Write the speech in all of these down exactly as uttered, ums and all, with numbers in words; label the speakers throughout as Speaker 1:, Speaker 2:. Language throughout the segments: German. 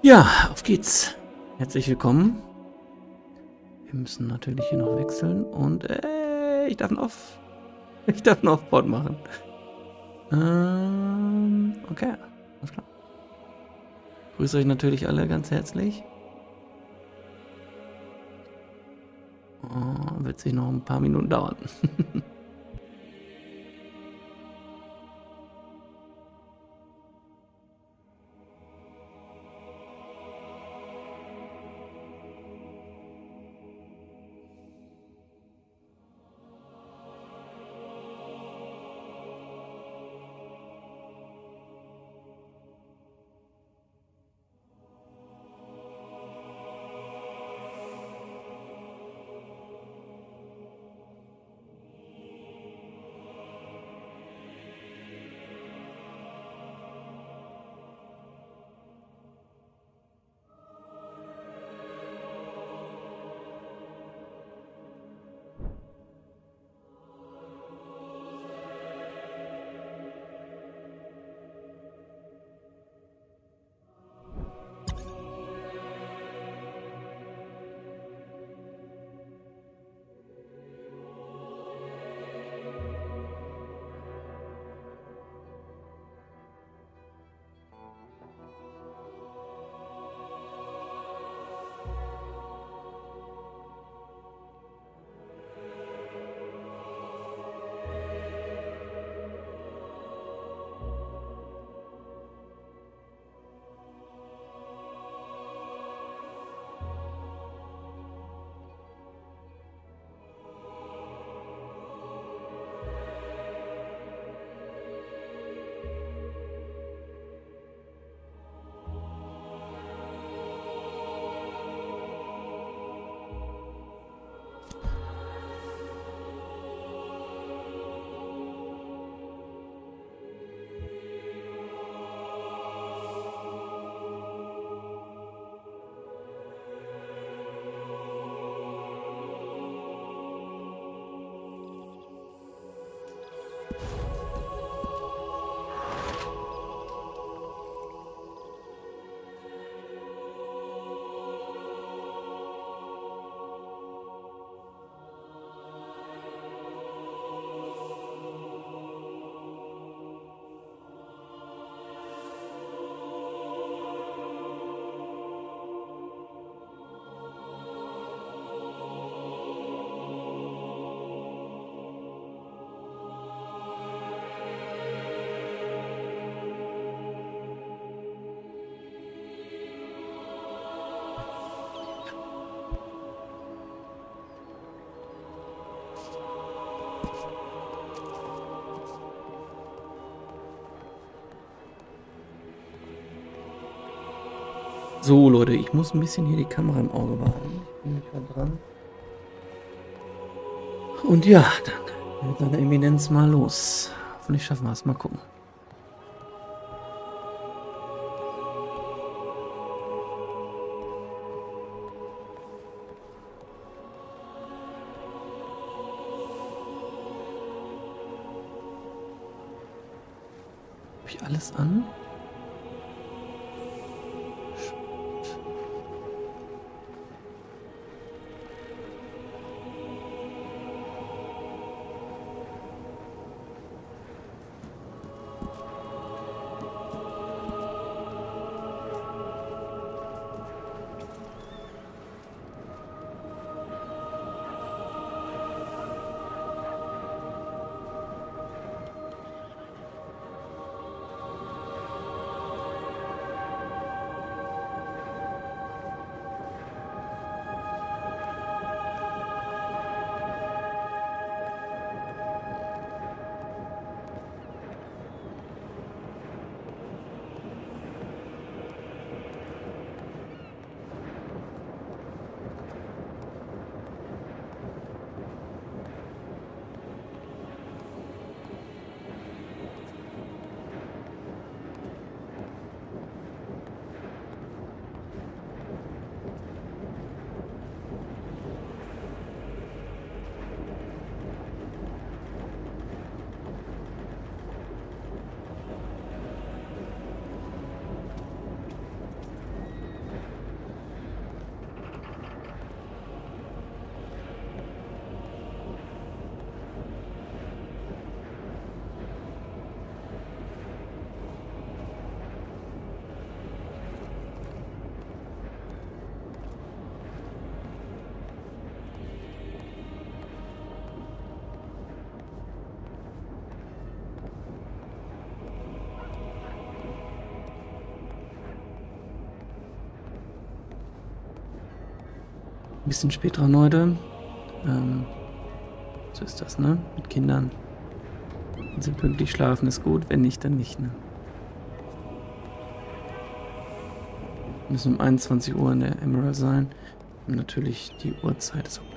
Speaker 1: Ja, auf geht's. Herzlich willkommen. Wir müssen natürlich hier noch wechseln und äh, ich darf noch auf, ich darf noch auf Port machen. Ähm, okay, alles klar. Grüße euch natürlich alle ganz herzlich. Oh, wird sich noch ein paar Minuten dauern. So, Leute, ich muss ein bisschen hier die Kamera im Auge behalten. Ich bin nicht mal dran. Und ja, dann wird seine Eminenz mal los. Hoffentlich schaffen wir es. Mal gucken. Habe ich alles an? Ein bisschen spät dran heute. Ähm, so ist das, ne? Mit Kindern. Wenn sie pünktlich schlafen, ist gut. Wenn nicht, dann nicht, ne? Wir müssen um einundzwanzig Uhr in der Emerald sein. Und natürlich die Uhrzeit ist auch.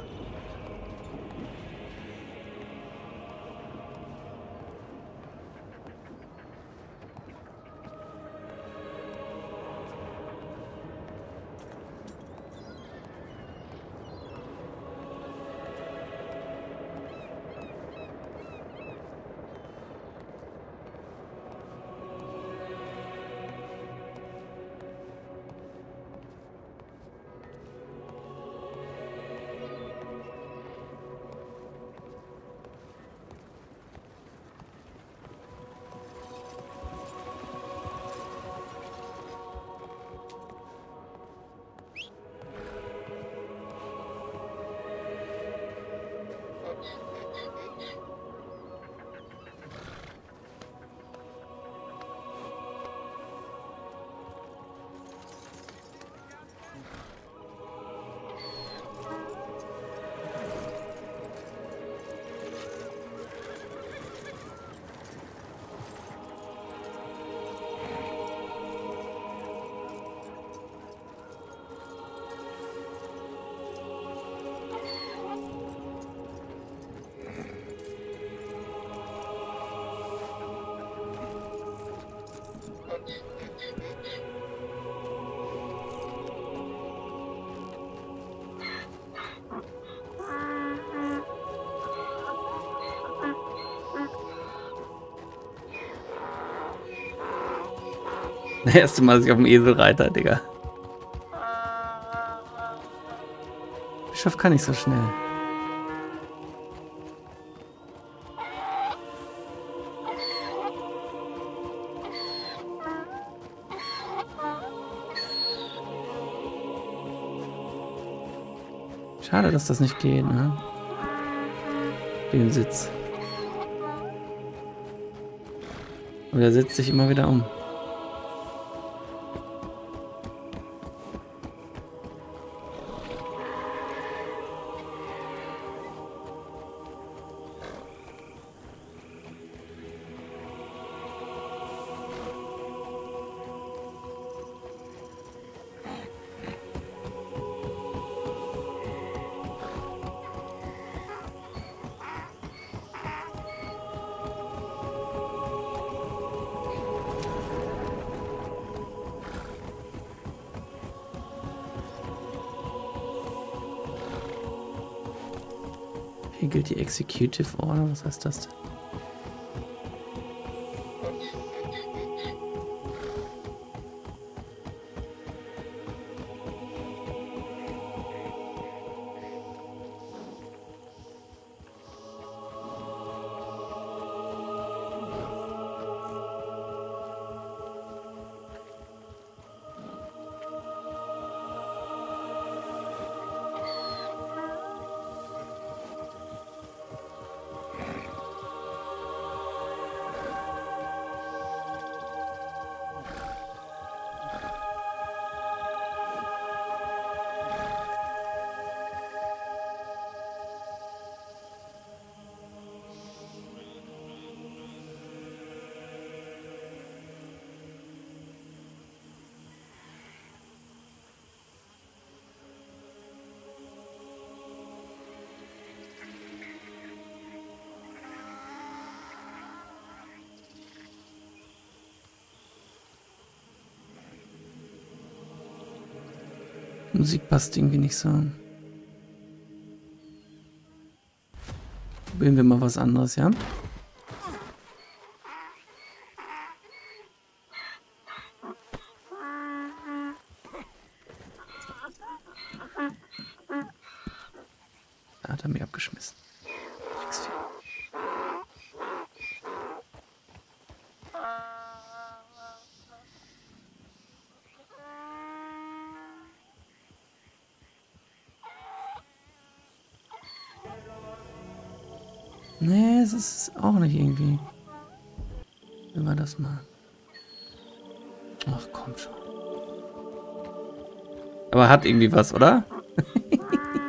Speaker 1: Das erste Mal, dass ich auf dem Esel reite, Digga. Bischof kann nicht so schnell. Schade, dass das nicht geht, ne? Den Sitz. Aber der setzt sich immer wieder um. Hier gilt die Executive Order. Was heißt das denn? Musik passt irgendwie nicht so. Probieren wir mal was anderes, ja? Da hat er mich abgeschmissen. Nee, es ist auch nicht irgendwie. Wie war das mal? Ach, komm schon. Aber hat irgendwie was, oder?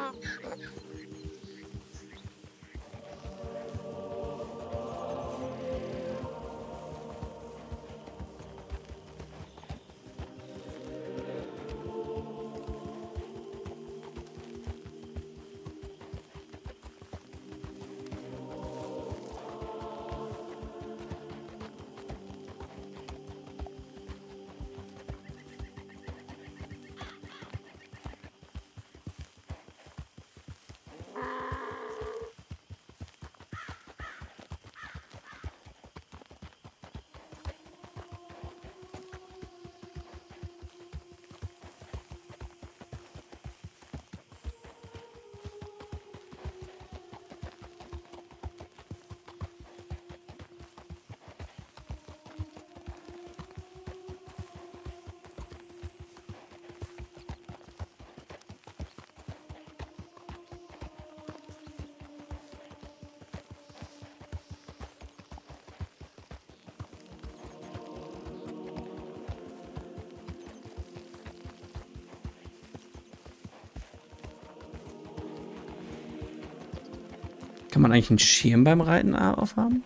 Speaker 1: Kann man eigentlich einen Schirm beim Reiten aufhaben?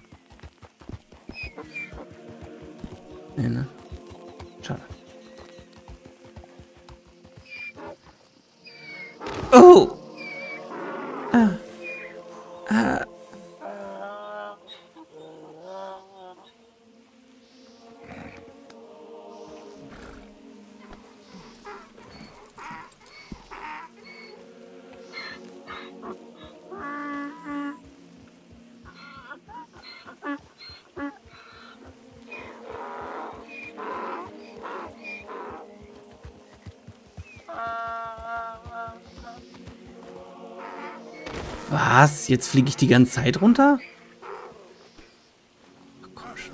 Speaker 1: Nee, ne? Schade. Oh! Ah. Ah. Was? Jetzt fliege ich die ganze Zeit runter? Ach, komm schon.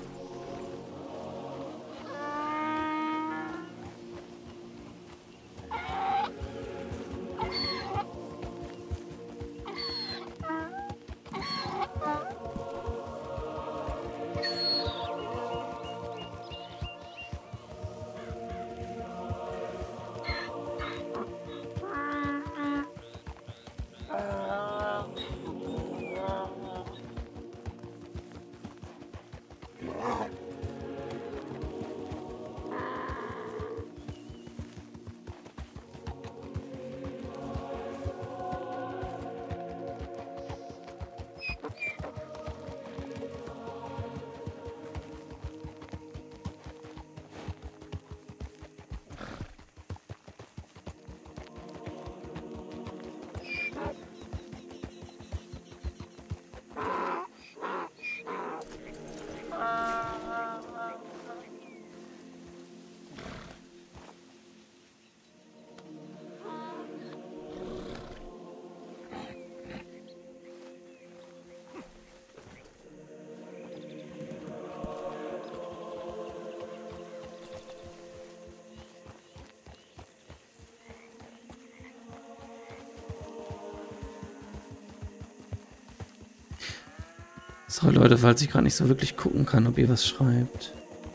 Speaker 1: So, Leute, falls ich gerade nicht so wirklich gucken kann, ob ihr was schreibt.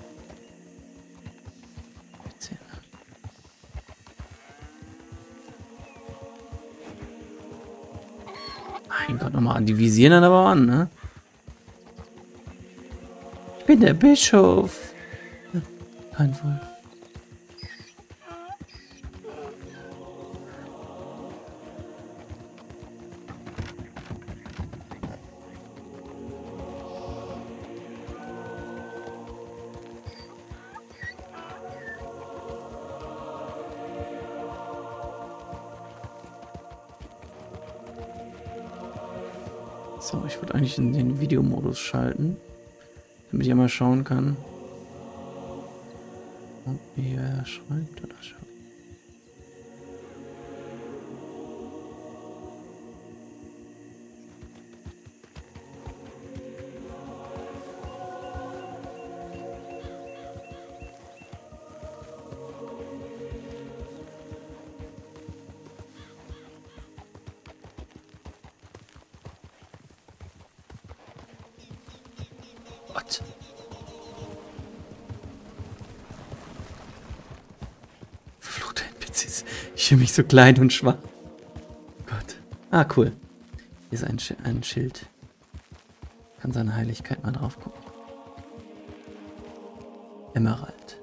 Speaker 1: Mein Gott, nochmal, die visieren dann aber an, ne? Ich bin der Bischof. Kein Wolf. So, ich würde eigentlich in den Videomodus schalten, damit ich mal schauen kann, ob ihr schreibt oder schaut. What? Verfluchte N P Cs. Ich fühle mich so klein und schwach. Oh Ah, cool. Hier ist ein, Sch ein Schild. Kann seine Heiligkeit mal drauf gucken. Emerald.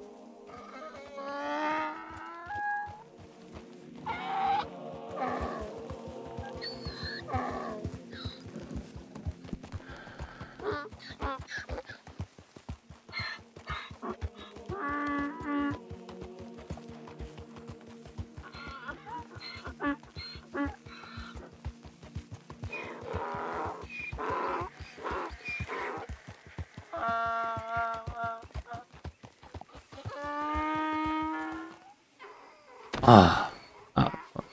Speaker 1: Ah, ah, ah.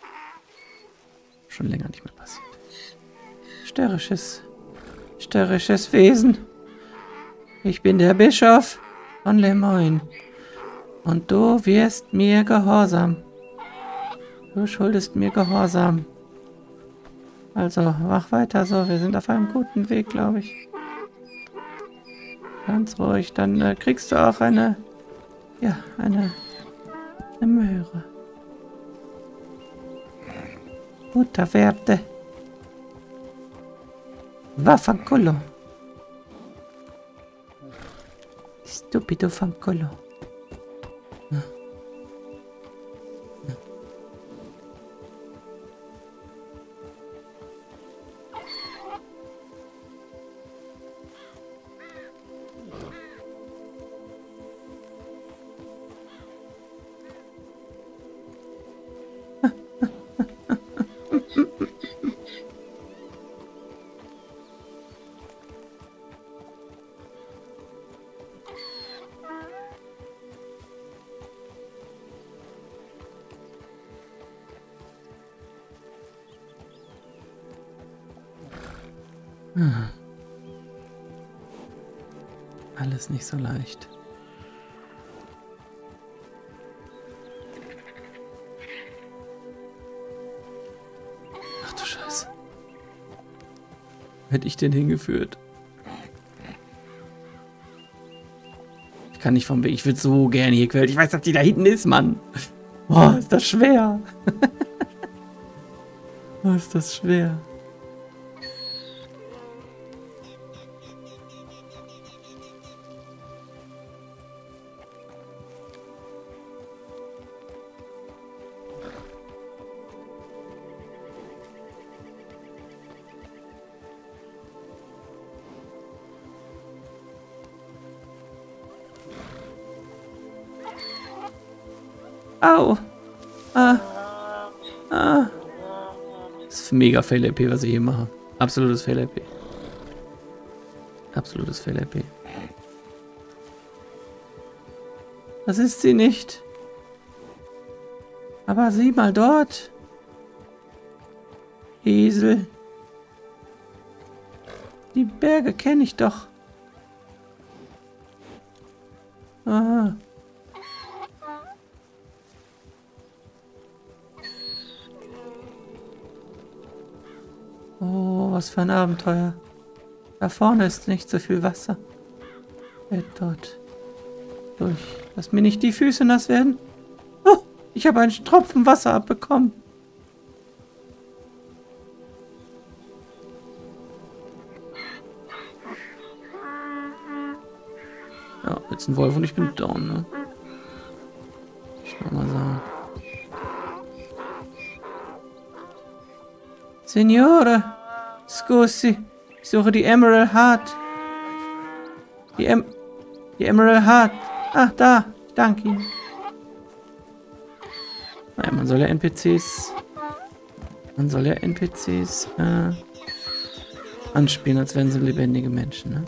Speaker 1: Schon länger nicht mehr passiert. Störrisches, störrisches Wesen. Ich bin der Bischof von Lemoyne. Und du wirst mir gehorsam. Du schuldest mir Gehorsam. Also, mach weiter so. Wir sind auf einem guten Weg, glaube ich. Ganz ruhig. Dann äh, kriegst du auch eine... Ja, eine... eine Möhre. Butterwerte. Vaffanculo. Stupido fanculo. Ja. Ja. Hm. Alles nicht so leicht. Ach du Scheiße. Wo hätte ich denn hingeführt? Ich kann nicht vom Weg. Ich würde so gerne hier quälen. Ich weiß, dass die da hinten ist, Mann. Boah, ist das schwer. Boah, ist das schwer. Au. Ah. Ah. Das ist mega Fail-A P, was ich hier mache. Absolutes Fail-A P. Absolutes Fail-A P. Das ist sie nicht. Aber sieh mal dort. Esel. Die Berge kenne ich doch. Aha. Oh, was für ein Abenteuer. Da vorne ist nicht so viel Wasser. Fällt dort durch. Lass mir nicht die Füße nass werden. Oh, ich habe einen Tropfen Wasser abbekommen. Ja, jetzt ein Wolf und ich bin down, ne? Ich will mal sagen. Signore, scusi, ich suche die Emerald Heart. Die, em die Emerald Heart. Ach, da, ich danke Ihnen. Naja, man soll ja N P Cs... Man soll ja N P Cs äh, anspielen, als wären sie lebendige Menschen, ne?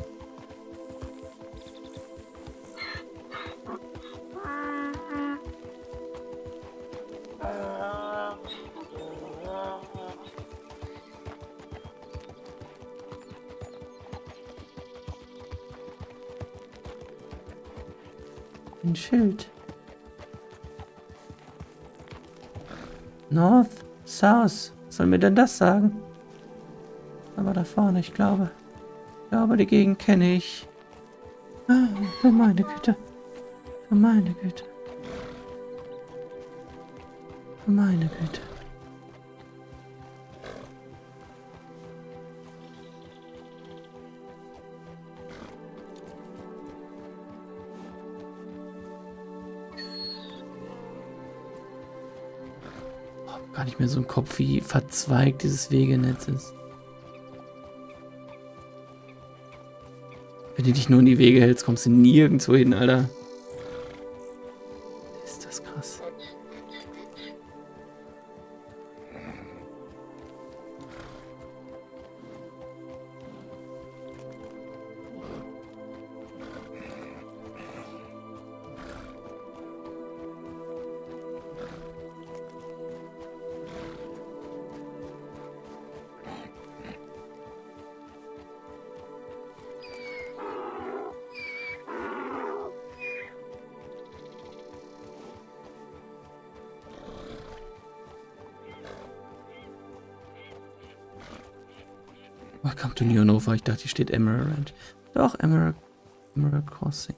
Speaker 1: Ein Schild. North, South. Was soll mir denn das sagen? Aber da vorne, ich glaube. Ich glaube, die Gegend kenne ich. Ah, für meine Güte. Für meine Güte. Für meine Güte. hab gar nicht mehr so im Kopf, wie verzweigt dieses Wegenetz ist. Wenn du dich nur in die Wege hältst, kommst du nirgendwo hin, Alter. Ist das krass. Welcome to Neonova. Ich dachte, hier steht Emerald Ranch. Doch, Emerald, Emerald Crossing.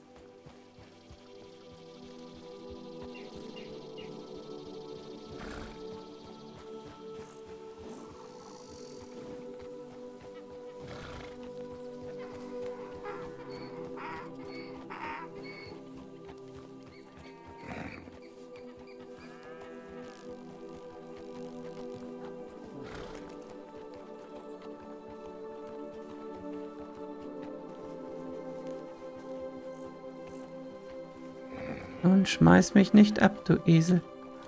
Speaker 1: Und schmeiß mich nicht ab, du Esel.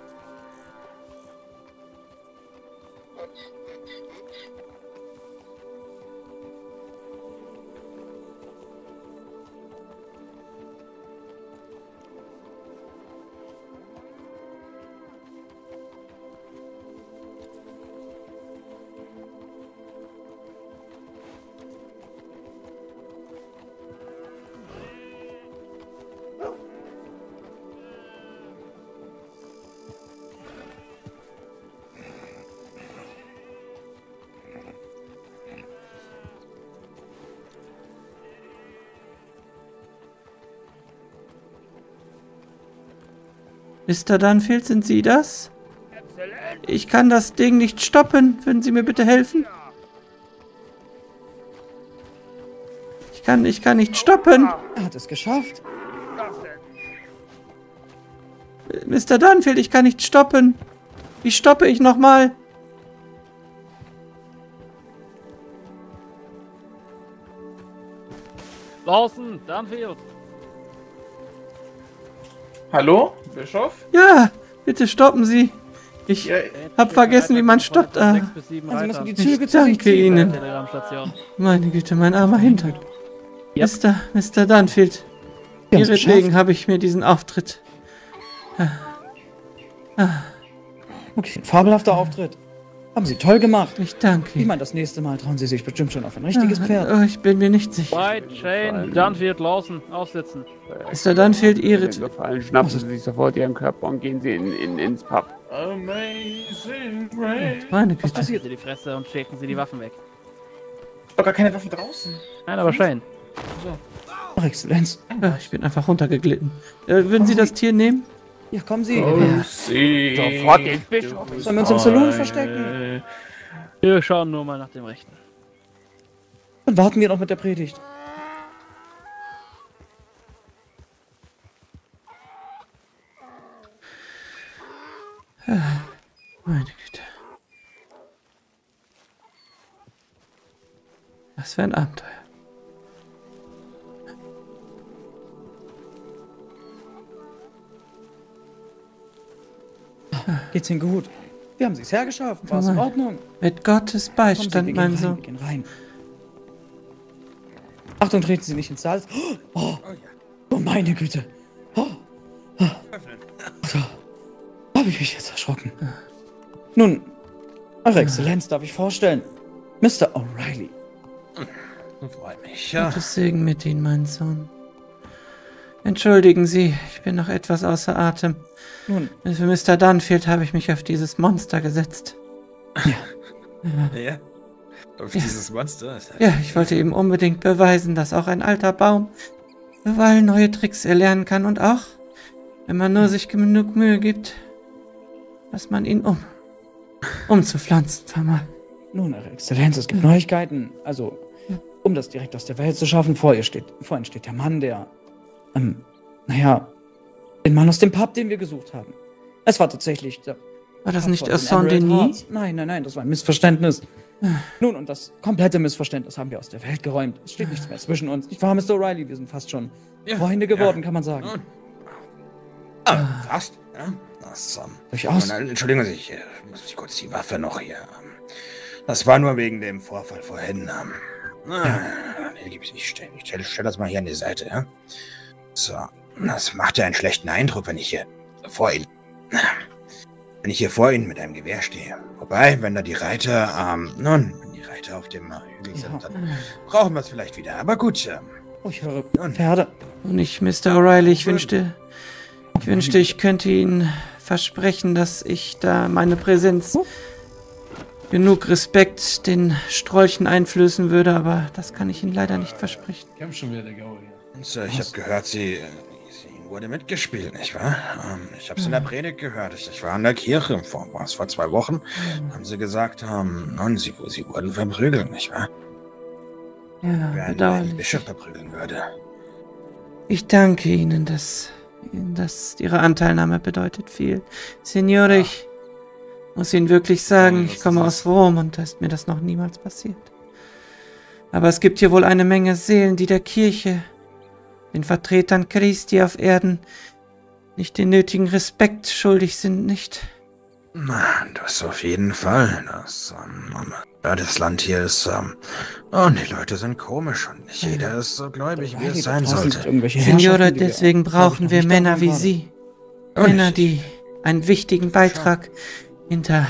Speaker 1: Mister Dunfield, sind Sie das? Ich kann das Ding nicht stoppen. Würden Sie mir bitte helfen? Ich kann, ich kann nicht stoppen.
Speaker 2: Er hat es geschafft.
Speaker 1: Mister Dunfield, ich kann nicht stoppen. Wie stoppe ich nochmal?
Speaker 3: Draußen, Dunfield.
Speaker 4: Hallo, Bischof?
Speaker 1: Ja, bitte stoppen Sie. Ich
Speaker 4: Ja,
Speaker 1: hab vergessen, wie man stoppt. Ah,
Speaker 3: sechs bis sieben
Speaker 2: Also müssen
Speaker 3: Reiter.
Speaker 2: die
Speaker 1: ich
Speaker 2: Züge zu sich
Speaker 1: danke
Speaker 2: ziehen.
Speaker 1: Ihnen.
Speaker 3: Telegrammstation.
Speaker 1: Meine Güte, mein armer Hintern.
Speaker 3: Yep.
Speaker 1: Mister, Mister Dunfield,
Speaker 2: Wir haben's
Speaker 1: Ihretwegen
Speaker 2: geschafft.
Speaker 1: habe ich mir diesen Auftritt.
Speaker 2: Okay, ein fabelhafter Auftritt. Haben Sie toll gemacht.
Speaker 1: Ich danke
Speaker 2: Ich
Speaker 1: Ihnen.
Speaker 2: meine, das nächste Mal trauen Sie sich bestimmt schon auf ein richtiges
Speaker 1: Ah,
Speaker 2: Pferd.
Speaker 1: oh, ich bin mir nicht sicher.
Speaker 3: White, Shane, Dunfield, Lawson, aufsitzen.
Speaker 1: Mister Dunfield, Ihre...
Speaker 5: Wenn gefallen, schnappen Sie sich sofort Ihren Körper und gehen Sie in, in, ins Pub.
Speaker 4: Amazing Grace.
Speaker 1: Meine
Speaker 2: Was
Speaker 1: Güte.
Speaker 2: passiert?
Speaker 3: Sie die Fresse und schicken Sie die Waffen weg.
Speaker 4: Doch gar keine Waffen draußen.
Speaker 3: Nein, aber Shane.
Speaker 2: Ach, Exzellenz.
Speaker 1: Ah, ich bin einfach runtergeglitten. Äh, würden Sie das Tier nehmen?
Speaker 2: Ja, kommen Sie.
Speaker 4: Oh, see.
Speaker 5: Sofort den Bischof.
Speaker 2: Sollen wir uns im Saloon verstecken?
Speaker 3: Wir schauen nur mal nach dem Rechten.
Speaker 2: Dann warten wir noch mit der Predigt.
Speaker 1: Meine Güte. Was für ein Abenteuer.
Speaker 2: Geht's Ihnen gut? Wir haben sich's hergeschafft. War's in
Speaker 1: Nein.
Speaker 2: Ordnung?
Speaker 1: Mit Gottes
Speaker 2: Kommen Sie,
Speaker 1: Beistand,
Speaker 2: wir
Speaker 1: mein
Speaker 2: gehen rein,
Speaker 1: Sohn.
Speaker 2: wir gehen rein. Achtung, treten Sie nicht ins Salz. Oh, oh meine Güte. Oh, oh. Da habe ich mich jetzt erschrocken. Nun, Eure Exzellenz, darf ich vorstellen. Mister O'Reilly.
Speaker 4: Freut mich, ja.
Speaker 1: Gottes Segen mit Ihnen, mein Sohn. Entschuldigen Sie, ich bin noch etwas außer Atem.
Speaker 2: Nun,
Speaker 1: Für Mister Dunfield habe ich mich auf dieses Monster gesetzt.
Speaker 6: Ja. Auf dieses Monster.
Speaker 1: Ja, ich wollte ihm unbedingt beweisen, dass auch ein alter Baum überall neue Tricks erlernen kann und auch, wenn man nur sich genug Mühe gibt, dass man ihn um umzupflanzen vermag.
Speaker 2: nun, Eure Exzellenz, es gibt Neuigkeiten. Also, um das direkt aus der Welt zu schaffen, vor ihr steht, vor Ihnen steht der Mann, der, ähm, naja, den Mann aus dem Pub, den wir gesucht haben. Es war tatsächlich der
Speaker 1: War das nicht
Speaker 2: Von den
Speaker 1: Saint-Denis?
Speaker 2: Emerald Hearts. Nein, nein, nein, das war ein Missverständnis. Nun, und das komplette Missverständnis haben wir aus der Welt geräumt. Es steht nichts mehr zwischen uns. Nicht wahr, Mister O'Reilly? Wir sind fast schon
Speaker 6: Ja,
Speaker 2: Freunde geworden,
Speaker 6: ja.
Speaker 2: kann man sagen.
Speaker 6: Ah, fast. Ja, das, ähm,
Speaker 2: Durchaus.
Speaker 6: und, äh, Entschuldigen Sie, ich äh, muss ich kurz die Waffe noch hier. Ähm, das war nur wegen dem Vorfall vorhin. Ähm, ah, nee, ich stelle stell, stell das mal hier an die Seite, ja? So, das macht ja einen schlechten Eindruck, wenn ich hier vor Ihnen, wenn ich hier vor Ihnen mit einem Gewehr stehe. Wobei, wenn da die Reiter, ähm, nun, wenn die Reiter auf dem äh, Hügel
Speaker 2: Ja.
Speaker 6: sind, dann brauchen wir es vielleicht wieder. Aber gut, ähm,
Speaker 2: Oh, ich höre
Speaker 6: nun,
Speaker 2: Pferde.
Speaker 1: Und ich, Mister O'Reilly, ich wünschte, ich wünschte, ich könnte Ihnen versprechen, dass ich da meine Präsenz genug Respekt den Strolchen einflößen würde, aber das kann ich Ihnen leider nicht versprechen.
Speaker 4: Kämpft schon wieder der Gaul hier.
Speaker 6: und, äh, ich habe gehört, Sie, äh, Sie wurde mitgespielt, nicht wahr? Ähm, ich habe es in der Predigt gehört. Ich, ich war in der Kirche vor, was, vor zwei Wochen. Haben Sie gesagt, ähm, nun, Sie, Sie wurden verprügelt, nicht wahr?
Speaker 1: Ja,
Speaker 6: Wer einen, einen
Speaker 1: bedauerlich.
Speaker 6: Bischof verprügeln würde.
Speaker 1: Ich danke Ihnen, dass, dass Ihre Anteilnahme bedeutet viel. Signore, ich muss Ihnen wirklich sagen, ich komme aus Rom und da ist mir das noch niemals passiert. Aber es gibt hier wohl eine Menge Seelen, die der Kirche, den Vertretern Christi auf Erden, nicht den nötigen Respekt schuldig sind, nicht?
Speaker 6: Na, das auf jeden Fall. Das, ähm, ja, das Land hier ist, ähm, und die Leute sind komisch und nicht jeder ist so gläubig, wie
Speaker 2: O'Reilly,
Speaker 6: es sein
Speaker 2: da draußen sind
Speaker 6: sollte.
Speaker 2: irgendwelche
Speaker 1: Signore,
Speaker 2: Herrschaften, die wir,
Speaker 1: deswegen
Speaker 2: glaub ich,
Speaker 1: brauchen
Speaker 2: noch
Speaker 1: wir
Speaker 2: nicht
Speaker 1: Männer
Speaker 2: davon
Speaker 1: wie
Speaker 2: waren.
Speaker 1: Sie.
Speaker 6: Und
Speaker 1: Männer,
Speaker 6: ich-
Speaker 1: die einen wichtigen Beitrag hinter,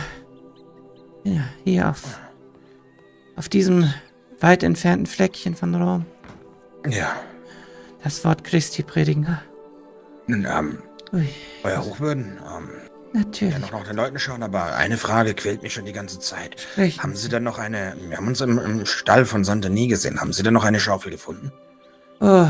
Speaker 1: ja, hier auf, auf diesem weit entfernten Fleckchen von Rom
Speaker 6: Ja,
Speaker 1: das Wort Christi predigen.
Speaker 6: nun, ähm,
Speaker 1: Ui,
Speaker 6: euer Hochwürden, ähm, ja,
Speaker 1: natürlich.
Speaker 6: noch nach den Leuten schauen, aber eine Frage quält mich schon die ganze Zeit.
Speaker 1: Sprechen
Speaker 6: Haben
Speaker 1: Sie.
Speaker 6: Sie denn noch eine, wir haben uns im, im Stall von Saint-Denis gesehen, haben Sie denn noch eine Schaufel gefunden?
Speaker 1: Oh,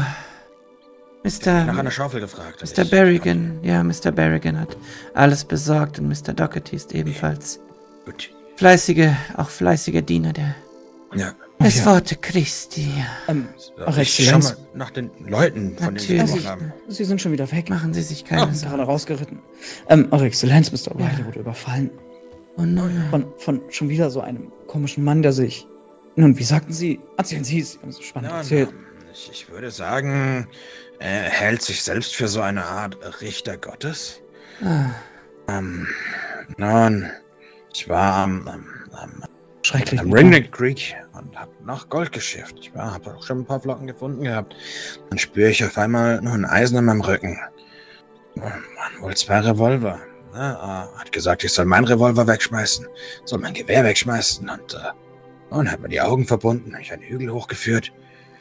Speaker 6: Ich habe nach einer
Speaker 1: Mister
Speaker 6: Schaufel gefragt. und
Speaker 1: Mister
Speaker 6: ich-
Speaker 1: Berrigan, ja, Mister Berrigan hat alles besorgt und Mister Doherty ist ebenfalls
Speaker 6: Gut,
Speaker 1: fleißige, auch fleißiger Diener der
Speaker 6: ja.
Speaker 1: des
Speaker 2: ja.
Speaker 1: Worte Christi. Ja.
Speaker 2: Ähm,
Speaker 6: So,
Speaker 2: Eure
Speaker 6: ich schau
Speaker 2: Exzellenz.
Speaker 6: mal nach den Leuten, von denen Sie
Speaker 1: Natürlich.
Speaker 6: gesprochen haben.
Speaker 2: Sie sind schon wieder weg.
Speaker 1: Machen Sie sich
Speaker 2: Ich
Speaker 1: keine
Speaker 2: bin
Speaker 1: Sorgen.
Speaker 2: gerade rausgeritten. Ähm, Eure Exzellenz, Mister O'Reilly
Speaker 1: Ja.
Speaker 2: wurde überfallen.
Speaker 1: Oh nein.
Speaker 2: Von, von schon wieder so einem komischen Mann, der sich... Nun, wie sagten Sie? Erzählen Sie es. Sie haben so spannend
Speaker 6: Ja,
Speaker 2: erzählt.
Speaker 6: na, ich, ich würde sagen, er hält sich selbst für so eine Art Richter Gottes.
Speaker 1: Ah,
Speaker 6: Ähm, nun, ich war am, am, am,
Speaker 2: Schrecklich.
Speaker 6: am
Speaker 2: nicht wahr?
Speaker 6: Ringneck Creek und hab nach Gold geschifft. Ich war, hab auch schon ein paar Flocken gefunden gehabt. Dann spüre ich auf einmal nur ein Eisen in meinem Rücken. Oh, Mann, wohl zwei Revolver. Ja, äh, hat gesagt, ich soll meinen Revolver wegschmeißen, soll mein Gewehr wegschmeißen und, äh, und hat mir die Augen verbunden, mich einen Hügel hochgeführt,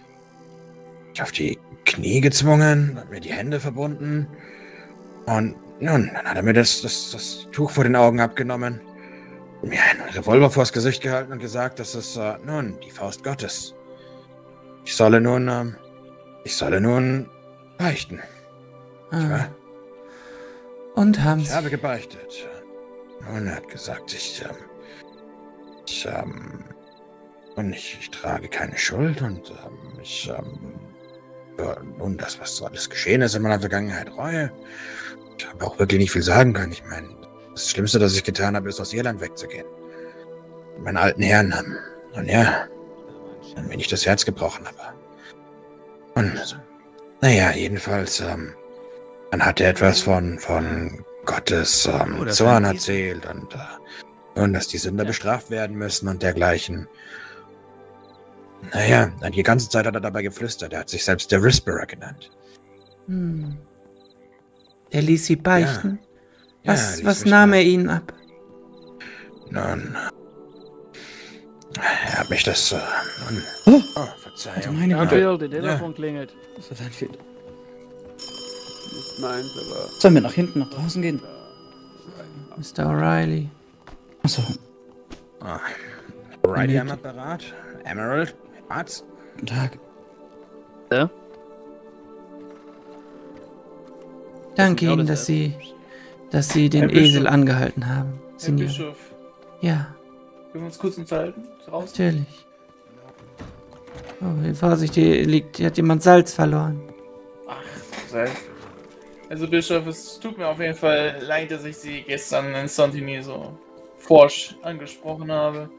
Speaker 6: mich auf die Knie gezwungen, hat mir die Hände verbunden und nun, dann hat er mir das, das, das Tuch vor den Augen abgenommen, mir einen Revolver vors Gesicht gehalten und gesagt, das ist, äh, nun, die Faust Gottes. Ich solle nun, ähm, ich solle nun beichten.
Speaker 1: ah.
Speaker 6: Ja?
Speaker 1: Und haben
Speaker 6: Ich
Speaker 1: Sie.
Speaker 6: habe gebeichtet. Und er hat gesagt, ich, ähm, ich, ähm, und ich, ich trage keine Schuld und, ähm, ich, ähm, ja, nun, das, was so alles geschehen ist in meiner Vergangenheit, Reue. Ich habe auch wirklich nicht viel sagen können. Ich meine, das Schlimmste, das ich getan habe, ist aus Irland wegzugehen. Mit meinen alten Herren haben. Und ja, dann bin ich das Herz gebrochen, aber. Und, naja, jedenfalls, ähm, dann hat er etwas von, von Gottes ähm,
Speaker 7: Oh, das
Speaker 6: Zorn
Speaker 7: war ein
Speaker 6: erzählt und, äh, und dass die Sünder bestraft werden müssen und dergleichen. Naja, dann die ganze Zeit hat er dabei geflüstert. Er hat sich selbst der Whisperer genannt.
Speaker 1: Hm. Der ließ Sie beichten.
Speaker 6: Ja,
Speaker 1: Was,
Speaker 6: er ließ
Speaker 1: was
Speaker 6: mich
Speaker 1: nahm er
Speaker 6: beichten.
Speaker 1: Ihnen ab?
Speaker 6: Nun, er hat mich das, äh, nun,
Speaker 2: Oh,
Speaker 6: oh,
Speaker 2: also
Speaker 6: Verzeihung.
Speaker 2: meine Güte.
Speaker 3: Danfield, der Telefon klingelt.
Speaker 2: Das ist ein Fehler.
Speaker 5: Nicht meins, aber.
Speaker 2: Sollen wir nach hinten, nach draußen gehen?
Speaker 1: Mister O'Reilly.
Speaker 2: Achso,
Speaker 6: Ah, Riley am Apparat. Emerald. Arzt.
Speaker 2: guten Tag.
Speaker 3: Ja?
Speaker 1: Danke
Speaker 3: Ja,
Speaker 1: Ihnen,
Speaker 3: das
Speaker 1: dass Sie, dass Sie den
Speaker 4: Herr Bischof.
Speaker 1: Esel angehalten haben.
Speaker 4: Herr
Speaker 1: Signor.
Speaker 4: Bischof,
Speaker 1: Ja,
Speaker 4: können wir uns kurz unterhalten? Draußen?
Speaker 1: natürlich. Oh, Vorsicht, hier liegt, hier hat jemand Salz verloren.
Speaker 4: Ach, sei. Also Bischof, es tut mir auf jeden Fall leid, dass ich Sie gestern in Santini so forsch angesprochen habe.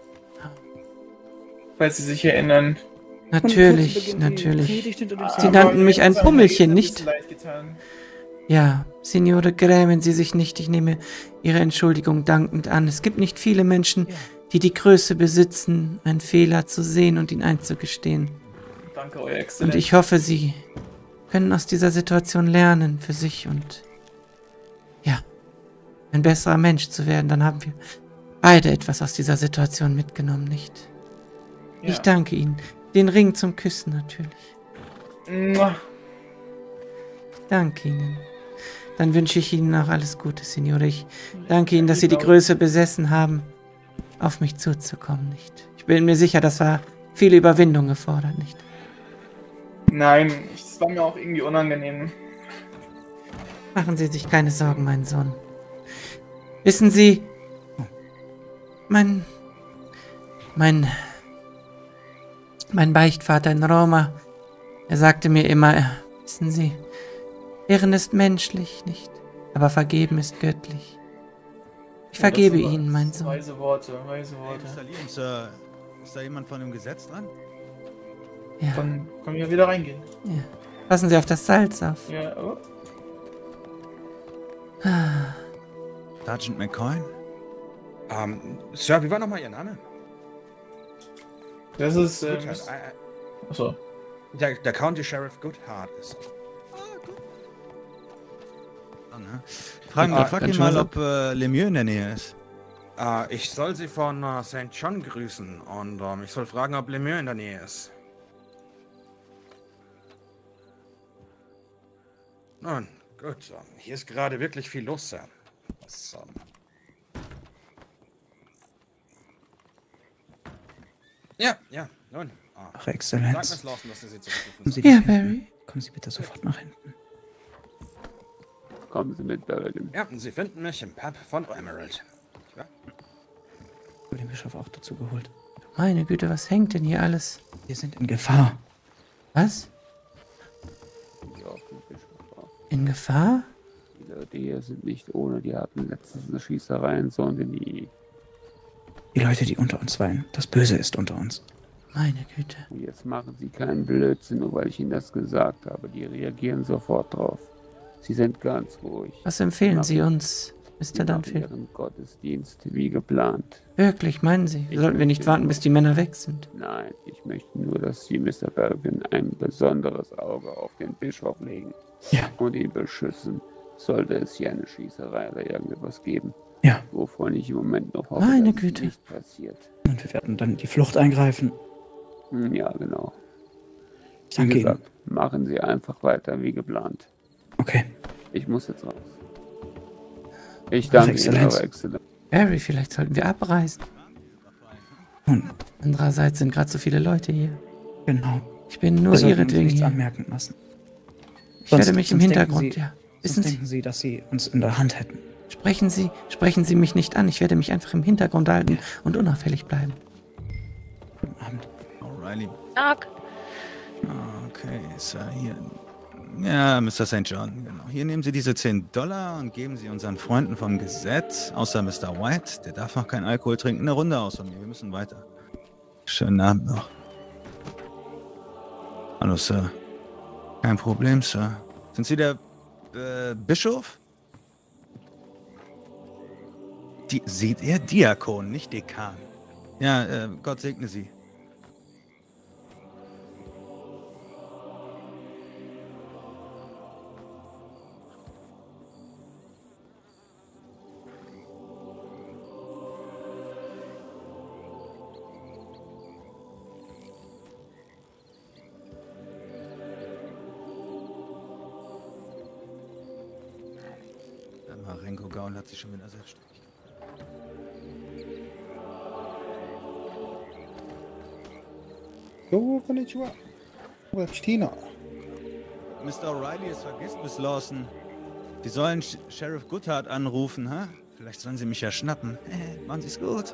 Speaker 4: Falls Sie sich erinnern.
Speaker 1: Natürlich, natürlich. Sie
Speaker 4: Aber
Speaker 1: nannten
Speaker 4: mir
Speaker 1: mich ein
Speaker 4: hat's
Speaker 1: Pummelchen,
Speaker 4: ein
Speaker 1: nicht?
Speaker 4: bisschen leid getan.
Speaker 1: Ja, Signore, grämen Sie sich nicht. Ich nehme Ihre Entschuldigung dankend an. Es gibt nicht viele Menschen, die die Größe besitzen, einen Fehler zu sehen und ihn einzugestehen.
Speaker 4: Danke, Euer Exzellenz.
Speaker 1: Und ich hoffe, Sie können aus dieser Situation lernen für sich und ja, ein besserer Mensch zu werden. Dann haben wir beide etwas aus dieser Situation mitgenommen, nicht?
Speaker 4: Ja.
Speaker 1: Ich danke Ihnen. Den Ring zum Küssen natürlich.
Speaker 4: Mua.
Speaker 1: Ich danke Ihnen. Dann wünsche ich Ihnen auch alles Gute, Signore. Ich danke Ihnen, dass Sie die Größe besessen haben, auf mich zuzukommen, nicht? Ich bin mir sicher, das war viel Überwindung gefordert, nicht?
Speaker 4: Nein, es war mir auch irgendwie unangenehm.
Speaker 1: Machen Sie sich keine Sorgen, mein Sohn. Wissen Sie, mein, mein, mein Beichtvater in Roma, er sagte mir immer, äh, wissen Sie, Ehren ist menschlich, nicht? Aber vergeben ist göttlich. Ich vergebe
Speaker 4: Ja, das
Speaker 1: Ihnen, mein Sohn.
Speaker 4: Weise Worte, weise Worte.
Speaker 7: Ist da, ist da jemand von dem Gesetz dran?
Speaker 1: Ja,
Speaker 4: Dann können wir wieder reingehen.
Speaker 1: ja. Passen Sie auf das Salz auf.
Speaker 4: Ja, oh.
Speaker 1: Ah,
Speaker 7: Sergeant McCoy?
Speaker 6: Ähm, Sir, wie war nochmal Ihr Name?
Speaker 4: Das ist,
Speaker 6: Goodhart.
Speaker 4: ähm,
Speaker 6: Äh,
Speaker 4: achso.
Speaker 6: äh, der, der County Sheriff Goodhart ist.
Speaker 7: Ah, ne? Frag,
Speaker 6: Ah,
Speaker 7: frag
Speaker 6: dann
Speaker 7: ihn
Speaker 6: schon
Speaker 7: mal,
Speaker 6: so.
Speaker 7: ob äh, Lemieux in der Nähe ist.
Speaker 6: Äh, ich soll Sie von äh, Saint John grüßen und ähm, ich soll fragen, ob Lemieux in der Nähe ist. Nun, gut. Ähm, hier ist gerade wirklich viel los, Sir. Das, ähm ja, ja, nun. Ah,
Speaker 2: Ach,
Speaker 6: sag
Speaker 2: Exzellenz.
Speaker 6: Miss Lawson, dass Sie sie zurückrufen
Speaker 2: Kommen Sie
Speaker 1: Ja,
Speaker 2: nach hinten.
Speaker 1: Barry.
Speaker 2: Kommen Sie bitte sofort nach hinten.
Speaker 5: Kommen Sie mit, Berrigan.
Speaker 6: Ja, Sie finden mich im Pub von Emerald. Ja?
Speaker 2: Ich habe den Bischof auch dazu geholt.
Speaker 1: meine Güte, was hängt denn hier alles?
Speaker 2: Wir sind in Gefahr.
Speaker 1: Was?
Speaker 5: Die auf den Bischof auf.
Speaker 1: In Gefahr?
Speaker 5: Die Leute hier sind nicht ohne, die hatten letztens eine Schießerei in Saint-Denis.
Speaker 2: Die Leute, die unter uns weilen. Das Böse ist unter uns.
Speaker 1: Meine Güte.
Speaker 5: Und jetzt machen sie keinen Blödsinn, nur weil ich ihnen das gesagt habe. Die reagieren sofort drauf. Sie sind ganz ruhig.
Speaker 1: Was empfehlen
Speaker 5: Machen-
Speaker 1: Sie uns,
Speaker 5: Sie
Speaker 1: Mister
Speaker 5: machen
Speaker 1: Dunfield?
Speaker 5: ihren Gottesdienst wie geplant.
Speaker 1: Wirklich, meinen Sie?
Speaker 5: Ich
Speaker 1: Sollten wir nicht
Speaker 5: möchte
Speaker 1: warten,
Speaker 5: nur-
Speaker 1: bis die Männer weg sind?
Speaker 5: Nein, ich möchte nur, dass Sie, Mister Bergen, ein besonderes Auge auf den Bischof legen.
Speaker 2: Ja.
Speaker 5: Und ihn beschützen, sollte es hier eine Schießerei oder irgendetwas geben.
Speaker 2: Ja.
Speaker 5: Wovon ich im Moment noch hoffe,
Speaker 1: Meine
Speaker 5: dass
Speaker 1: Güte.
Speaker 5: es nicht passiert.
Speaker 2: Und wir werden dann die Flucht eingreifen.
Speaker 5: Hm, Ja, genau.
Speaker 2: Ich
Speaker 5: Wie
Speaker 2: danke Ihnen.
Speaker 5: gesagt, machen Sie einfach weiter wie geplant.
Speaker 2: Okay.
Speaker 5: Ich muss jetzt raus. Ich danke Ihnen,
Speaker 2: Exzellenz.
Speaker 5: Eure Exzellenz.
Speaker 1: Barry, vielleicht sollten wir abreisen.
Speaker 2: Nun,
Speaker 1: Andererseits sind gerade so viele Leute hier.
Speaker 2: genau.
Speaker 1: Ich bin nur
Speaker 2: Wir sollten uns
Speaker 1: ihretwegen
Speaker 2: nichts
Speaker 1: hier.
Speaker 2: anmerken lassen.
Speaker 1: Ich
Speaker 2: Sonst-
Speaker 1: werde mich im
Speaker 2: sonst denken
Speaker 1: Hintergrund,
Speaker 2: Sie-
Speaker 1: ja.
Speaker 2: Sonst
Speaker 1: Wissen Sie,
Speaker 2: denken Sie, dass Sie uns in der Hand hätten.
Speaker 1: sprechen Sie, sprechen Sie mich nicht an. Ich werde mich einfach im Hintergrund halten und unauffällig bleiben.
Speaker 2: Guten Abend.
Speaker 7: O'Reilly.
Speaker 8: Tag.
Speaker 7: Okay, Sir, hier. Ja, Mister Sankt John, genau. Hier nehmen Sie diese zehn Dollar und geben Sie unseren Freunden vom Gesetz, außer Mister White, der darf noch keinen Alkohol trinken, eine Runde aus von mir. Wir müssen weiter. Schönen Abend noch. Hallo, Sir. Kein Problem, Sir. Sind Sie der äh, Bischof? Die, seht ihr? Diakon, nicht Dekan. Ja, äh, Gott segne Sie. Der Marengo Gaul hat sich schon wieder selbstständig.
Speaker 9: Jo, konnichiwa. China.
Speaker 7: Mister O'Reilly, es vergisst Miss Lawson. Sie sollen Sh Sheriff Goodhart anrufen, ha? Vielleicht sollen sie mich ja schnappen. Äh, machen Sie's gut.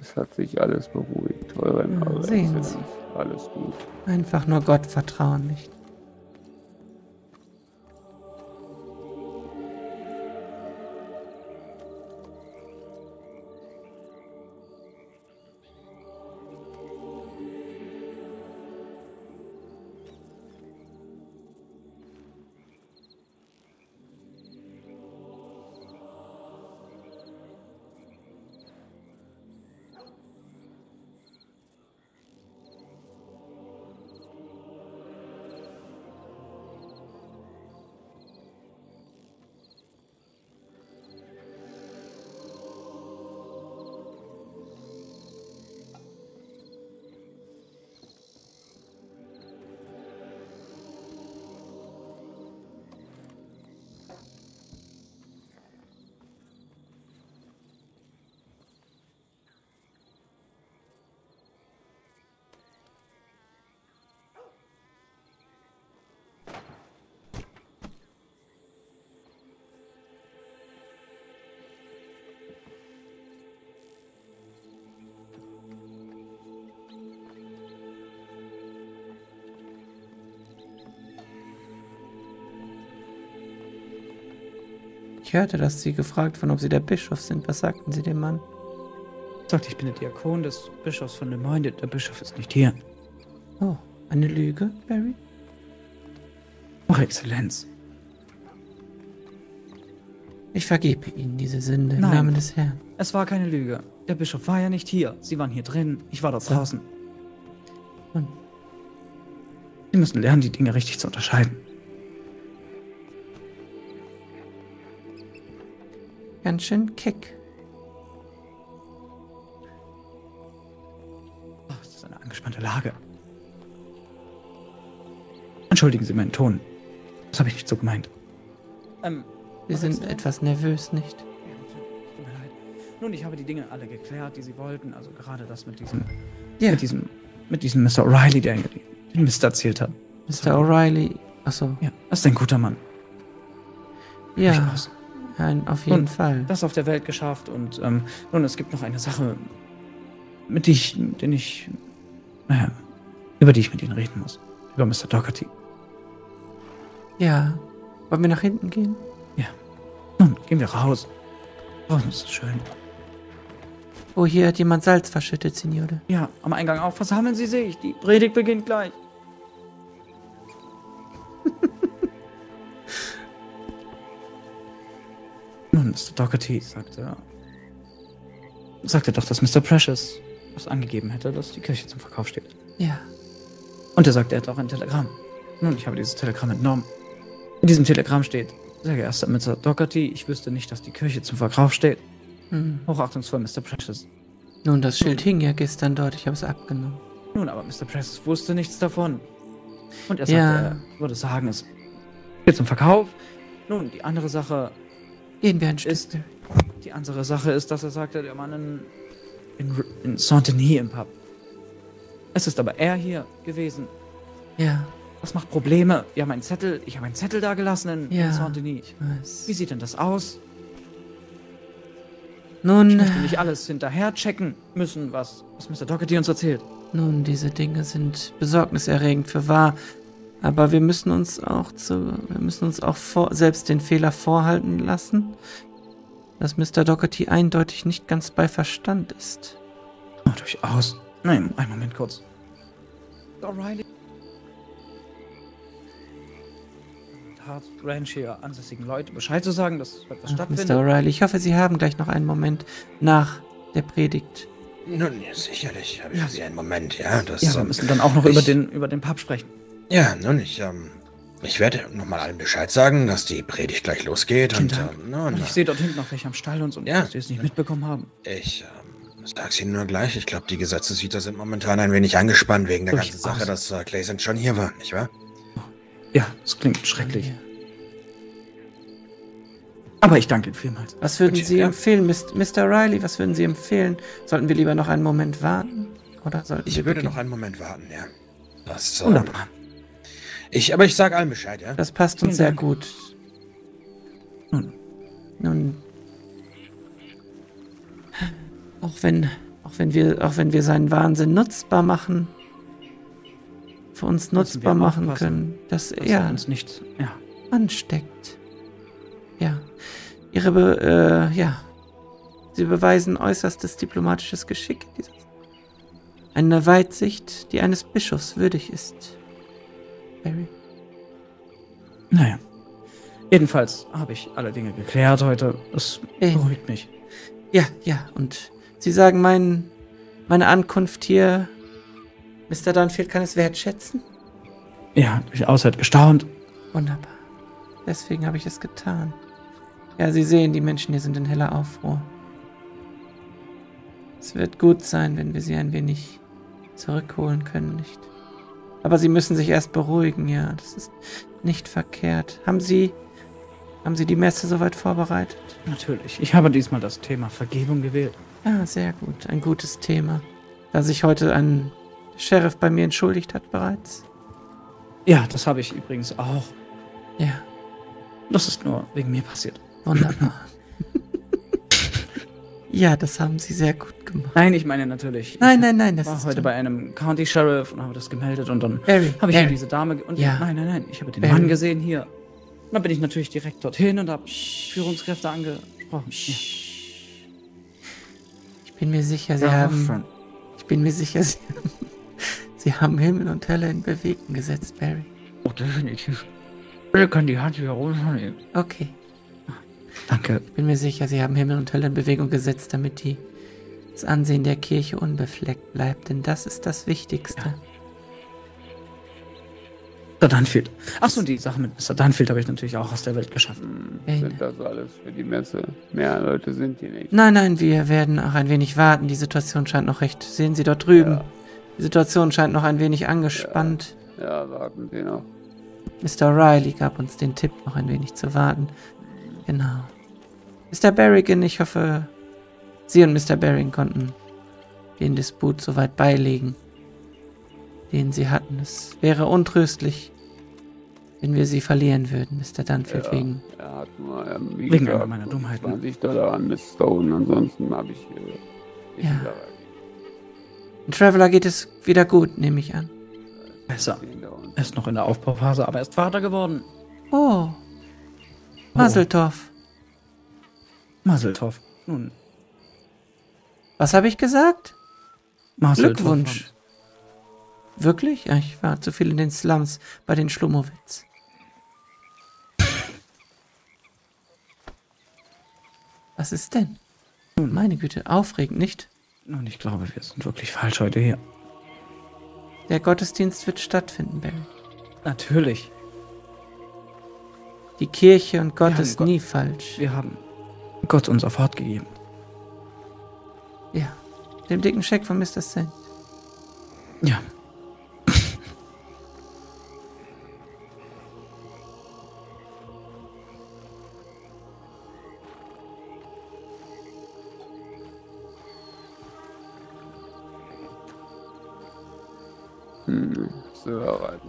Speaker 5: Es hat sich alles beruhigt. Euren
Speaker 1: Ja,
Speaker 5: Eure
Speaker 1: sehen
Speaker 5: Exzellenz. Alles gut.
Speaker 1: Einfach nur Gott vertrauen, nicht? Ich hörte, dass Sie gefragt wurden, ob Sie der Bischof sind. Was sagten Sie dem Mann?
Speaker 2: Sagt, ich bin der Diakon des Bischofs von Le Monde. Der Bischof ist nicht hier.
Speaker 1: Oh, eine Lüge, Barry?
Speaker 2: Eure Exzellenz.
Speaker 1: Ich vergebe Ihnen diese Sünde im
Speaker 2: Nein.
Speaker 1: Namen des Herrn.
Speaker 2: Es war keine Lüge. Der Bischof war ja nicht hier. Sie waren hier drin. Ich war dort
Speaker 1: So.
Speaker 2: draußen.
Speaker 1: Und
Speaker 2: Sie müssen lernen, die Dinge richtig zu unterscheiden.
Speaker 1: ganz schön keck.
Speaker 2: Oh, es ist eine angespannte Lage. Entschuldigen Sie meinen Ton. Das habe ich nicht so gemeint. Ähm,
Speaker 1: Sie sind etwas nervös, nicht?
Speaker 2: tut mir leid. Nun, ich habe die Dinge alle geklärt, die Sie wollten. Also gerade das mit diesem,
Speaker 1: Ja,
Speaker 2: mit diesem, mit diesem Mister O'Reilly, der hier den Mist erzählt hat.
Speaker 1: Mister O'Reilly. Achso,
Speaker 2: Ja, das ist ein guter Mann.
Speaker 1: ja,
Speaker 2: Durchaus.
Speaker 1: ein, auf jeden
Speaker 2: Und
Speaker 1: Fall.
Speaker 2: Das auf der Welt geschafft und ähm, nun, es gibt noch eine Sache, mit die ich, den ich, naja, über die ich mit Ihnen reden muss. Über Mister Doherty.
Speaker 1: Ja. Wollen wir nach hinten gehen?
Speaker 2: Nun, gehen wir raus. Draußen ist es schön.
Speaker 1: Oh, hier hat jemand Salz verschüttet, Signore.
Speaker 2: Ja, am Eingang auch. Versammeln Sie sich. Die Predigt beginnt gleich. Nun, Mister Doherty sagte, sagte doch, dass Mister Precious was angegeben hätte, dass die Kirche zum Verkauf steht.
Speaker 1: Ja.
Speaker 2: Und er sagte, er hätte auch ein Telegramm. Nun, ich habe dieses Telegramm entnommen. In diesem Telegramm steht, sehr geehrter Mister Doherty, ich wüsste nicht, dass die Kirche zum Verkauf steht.
Speaker 1: Hm.
Speaker 2: Hochachtungsvoll, Mister Precious.
Speaker 1: Nun, das Schild hing ja gestern dort. Ich habe es abgenommen.
Speaker 2: Nun, aber Mister Precious wusste nichts davon. Und er
Speaker 1: Ja.
Speaker 2: sagte, er würde sagen, es steht zum Verkauf. Nun, die andere Sache
Speaker 1: Gehen wir ein Stück.
Speaker 2: ist, die andere Sache ist, dass er sagte, der Mann in, in, in Saint-Denis im Pub. Es ist aber er hier gewesen.
Speaker 1: Ja,
Speaker 2: Das macht Probleme. Wir haben einen Zettel, ich habe einen Zettel da gelassen in, in
Speaker 1: ja,
Speaker 2: Saint-Denis.
Speaker 1: ich weiß.
Speaker 2: Wie sieht denn das aus? Ich
Speaker 1: Nun,
Speaker 2: möchte nicht alles hinterher checken müssen, was, was Mister Doherty uns erzählt.
Speaker 1: nun, diese Dinge sind besorgniserregend für wahr. Aber wir müssen uns auch zu, wir müssen uns auch vor, selbst den Fehler vorhalten lassen, dass Mister Doherty eindeutig nicht ganz bei Verstand ist.
Speaker 2: Oh, durchaus. Nein, einen Moment kurz. O'Reilly. Hart Ranch hier ansässigen Leute Bescheid zu sagen, dass etwas
Speaker 1: Ach,
Speaker 2: stattfindet.
Speaker 1: Mister O'Reilly, ich hoffe, Sie haben gleich noch einen Moment nach der Predigt.
Speaker 6: Nun, ja, sicherlich habe ich
Speaker 2: Ja.
Speaker 6: für Sie einen Moment, ja. Das,
Speaker 2: Ja, wir
Speaker 6: ähm,
Speaker 2: müssen dann auch noch
Speaker 6: ich-
Speaker 2: über den, über den Pub sprechen.
Speaker 6: Ja, nun, ich, ähm, ich werde nochmal allen Bescheid sagen, dass die Predigt gleich losgeht.
Speaker 2: Vielen
Speaker 6: und,
Speaker 2: Dank.
Speaker 6: ähm, nun,
Speaker 2: Und ich sehe dort hinten noch welche am Stall und so,
Speaker 6: Ja.
Speaker 2: dass die es nicht mitbekommen haben.
Speaker 6: ich ähm, sag's Ihnen nur gleich. Ich glaube, die Gesetzeshüter sind momentan ein wenig angespannt wegen der ganzen
Speaker 2: Durchaus.
Speaker 6: Sache, dass äh, Clayson schon hier war, nicht wahr?
Speaker 2: Ja, das klingt schrecklich. Aber ich danke Ihnen vielmals.
Speaker 1: Was würden
Speaker 6: Gut,
Speaker 1: Sie
Speaker 6: ja.
Speaker 1: empfehlen, Mister Riley? Was würden Sie empfehlen? Sollten wir lieber noch einen Moment warten? Oder sollten
Speaker 6: Ich
Speaker 1: wir
Speaker 6: würde
Speaker 1: beginnen?
Speaker 6: noch einen Moment warten, ja. Das, ähm,
Speaker 2: Wunderbar.
Speaker 6: ich, aber ich sage allen Bescheid, ja.
Speaker 1: Das passt uns
Speaker 2: Vielen
Speaker 1: sehr
Speaker 2: Dank.
Speaker 1: gut.
Speaker 2: Nun,
Speaker 1: Nun, auch wenn, auch wenn wir, auch wenn wir seinen Wahnsinn nutzbar machen, für uns
Speaker 2: Müssen
Speaker 1: nutzbar
Speaker 2: wir
Speaker 1: machen
Speaker 2: aufpassen,
Speaker 1: können, dass
Speaker 2: dass
Speaker 1: er
Speaker 2: er uns nicht. Ja.
Speaker 1: ansteckt. Ja. Ihre, Be äh, ja. Sie beweisen äußerstes diplomatisches Geschick. Dieses. Eine Weitsicht, die eines Bischofs würdig ist. Barry.
Speaker 2: Naja. Jedenfalls habe ich alle Dinge geklärt heute. Das
Speaker 1: Äh.
Speaker 2: beruhigt mich.
Speaker 1: Ja, ja, und Sie sagen, mein, meine Ankunft hier, Mister Dunfield kann es wertschätzen?
Speaker 2: Ja, durchaus hat gestaunt.
Speaker 1: Wunderbar. Deswegen habe ich es getan. Ja, Sie sehen, die Menschen hier sind in heller Aufruhr. Es wird gut sein, wenn wir sie ein wenig zurückholen können, nicht? Aber Sie müssen sich erst beruhigen, ja, das ist nicht verkehrt. Haben Sie, haben Sie die Messe soweit vorbereitet?
Speaker 2: Natürlich. Ich habe diesmal das Thema Vergebung gewählt.
Speaker 1: Ah, sehr gut, ein gutes Thema. Da sich heute ein Sheriff bei mir entschuldigt hat bereits.
Speaker 2: Ja, das habe ich übrigens auch.
Speaker 1: Ja,
Speaker 2: Das ist nur wegen mir passiert.
Speaker 1: wunderbar. Ja, das haben Sie sehr gut gemacht.
Speaker 2: Nein, ich meine natürlich.
Speaker 1: Nein,
Speaker 2: ich
Speaker 1: nein, nein, das
Speaker 2: war
Speaker 1: ist
Speaker 2: heute
Speaker 1: schon-
Speaker 2: bei einem County Sheriff und habe das gemeldet und dann
Speaker 1: Barry,
Speaker 2: habe ich hier
Speaker 1: Barry.
Speaker 2: diese Dame ge- und
Speaker 1: Ja.
Speaker 2: nein, nein, nein, ich habe den
Speaker 1: Barry.
Speaker 2: Mann gesehen hier. Und dann bin ich natürlich direkt dorthin und habe Führungskräfte angesprochen. Ja.
Speaker 1: Ich bin mir sicher, Sie
Speaker 2: Ja,
Speaker 1: haben...
Speaker 2: Friend.
Speaker 1: Ich bin mir sicher, Sie, Sie haben Himmel und Hölle in Bewegung gesetzt, Barry.
Speaker 2: Oh, definitiv. Bitte kann die Hand wieder runternehmen.
Speaker 1: Okay.
Speaker 2: Danke.
Speaker 1: Ich bin mir sicher, Sie haben Himmel und Hölle in Bewegung gesetzt, damit die, das Ansehen der Kirche unbefleckt bleibt, denn das ist das Wichtigste.
Speaker 2: Mister Dunfield. Achso, die Sache mit Mister Dunfield habe ich natürlich auch aus der Welt geschafft.
Speaker 5: Hm,
Speaker 1: Ey,
Speaker 5: sind das alles für die Messe? Mehr Leute sind hier nicht.
Speaker 1: Nein, nein, wir werden auch ein wenig warten. Die Situation scheint noch recht... Sehen Sie dort drüben?
Speaker 5: Ja.
Speaker 1: Die Situation scheint noch ein wenig angespannt.
Speaker 5: Ja, warten Sie noch.
Speaker 1: Mister O'Reilly gab uns den Tipp, noch ein wenig zu warten. Genau. Mister Berrigan, ich hoffe, Sie und Mister Berrigan konnten den Disput soweit beilegen, den Sie hatten. Es wäre untröstlich, wenn wir Sie verlieren würden, Mister Dunfield,
Speaker 5: Ja.
Speaker 1: wegen...
Speaker 5: Er hat nur, ähm, wie
Speaker 2: Wegen
Speaker 5: gesagt,
Speaker 2: einer meiner Dummheiten.
Speaker 5: zwanzig Dollar an Miss Stone. Ansonsten habe ich äh, nicht
Speaker 1: Ja.
Speaker 5: erreicht.
Speaker 1: Dem Traveler geht es wieder gut, nehme ich an.
Speaker 2: Besser.
Speaker 5: Hinter uns.
Speaker 2: Er ist noch in der Aufbauphase, aber er ist Vater geworden.
Speaker 1: Oh, Maseltorf.
Speaker 2: Maseltoff. Nun,
Speaker 1: Was habe ich gesagt?
Speaker 2: Maseltoff.
Speaker 1: Glückwunsch. Wirklich? Ja, ich war zu viel in den Slums bei den Schlumowitz. Was ist denn? Meine Güte, aufregend, nicht?
Speaker 2: Nun, ich glaube, wir sind wirklich falsch heute hier.
Speaker 1: Der Gottesdienst wird stattfinden, Barry.
Speaker 2: Natürlich.
Speaker 1: Die Kirche und Gott
Speaker 2: Wir haben
Speaker 1: ist
Speaker 2: Gott-
Speaker 1: nie falsch.
Speaker 2: Wir haben Gott uns auf Hort gegeben.
Speaker 1: Ja, dem dicken Scheck von Mister Saint.
Speaker 2: Ja.
Speaker 5: Hm, so erreichen.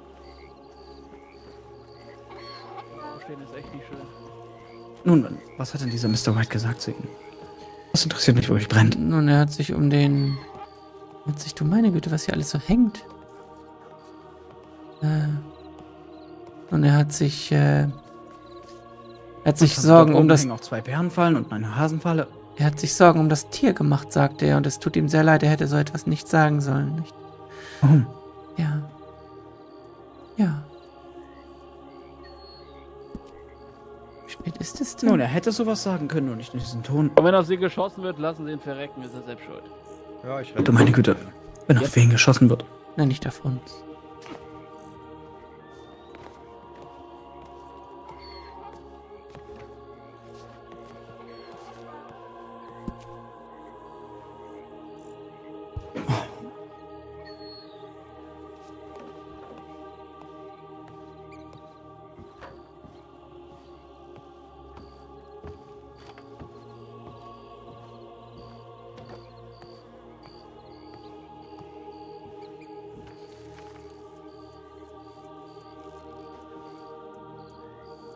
Speaker 3: Stehen ist echt nicht schön.
Speaker 2: Nun, was hat denn dieser Mister White gesagt zu Ihnen? Das interessiert mich wirklich brennend.
Speaker 1: Nun, er hat sich um den... Hat sich, du meine Güte, was hier alles so hängt. Äh, und er hat sich, äh, er hat sich
Speaker 2: Und
Speaker 1: Sorgen
Speaker 2: dort
Speaker 1: um
Speaker 2: oben
Speaker 1: das,
Speaker 2: hängen auch zwei Bärenfallen und eine Hasenfalle.
Speaker 1: er hat sich Sorgen um das Tier gemacht, sagte er, und es tut ihm sehr leid, er hätte so etwas nicht sagen sollen, nicht?
Speaker 2: Warum?
Speaker 1: Ja. Ja. Wie spät ist es denn?
Speaker 2: Nun, er hätte sowas sagen können und nicht in diesem Ton.
Speaker 3: Und wenn auf sie geschossen wird, lassen sie ihn verrecken, ist er selbst schuld.
Speaker 7: Ja, ich
Speaker 2: Du meine Güte, wenn auf wen geschossen wird.
Speaker 1: Nein, nicht auf uns.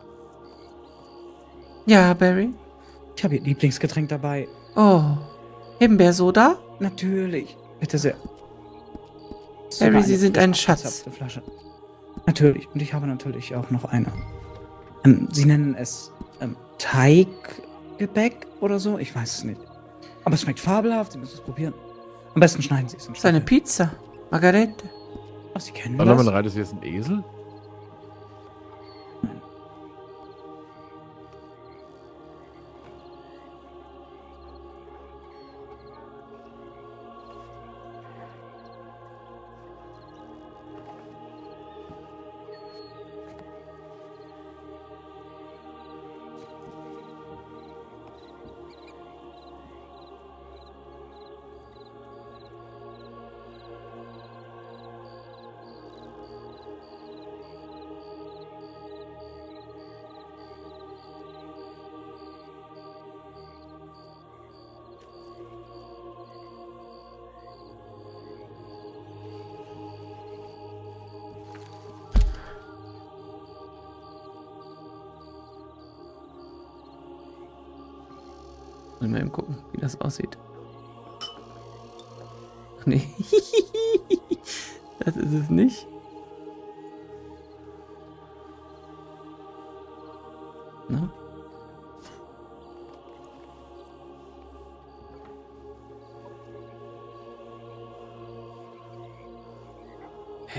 Speaker 1: Ja, Barry?
Speaker 2: Ich habe Ihr Lieblingsgetränk dabei.
Speaker 1: Oh, Himbeersoda?
Speaker 2: Natürlich. Bitte sehr.
Speaker 1: Harry,
Speaker 2: Sogar
Speaker 1: Sie
Speaker 2: eine
Speaker 1: sind ein
Speaker 2: frisch
Speaker 1: Schatz.
Speaker 2: abgezapfte Flasche. Natürlich. Und ich habe natürlich auch noch eine. Ähm, Sie nennen es ähm, Teiggebäck oder so? Ich weiß es nicht. Aber es schmeckt fabelhaft. Sie müssen es probieren. Am besten schneiden Sie es in
Speaker 1: Das ist eine
Speaker 2: Stücke.
Speaker 1: Pizza. Margarete.
Speaker 2: Ach, Sie kennen
Speaker 8: Warte mal,
Speaker 2: das?
Speaker 8: reitet jetzt ein Esel?
Speaker 1: Mal eben gucken, wie das aussieht. Ach nee. Das ist es nicht. Na? Hä?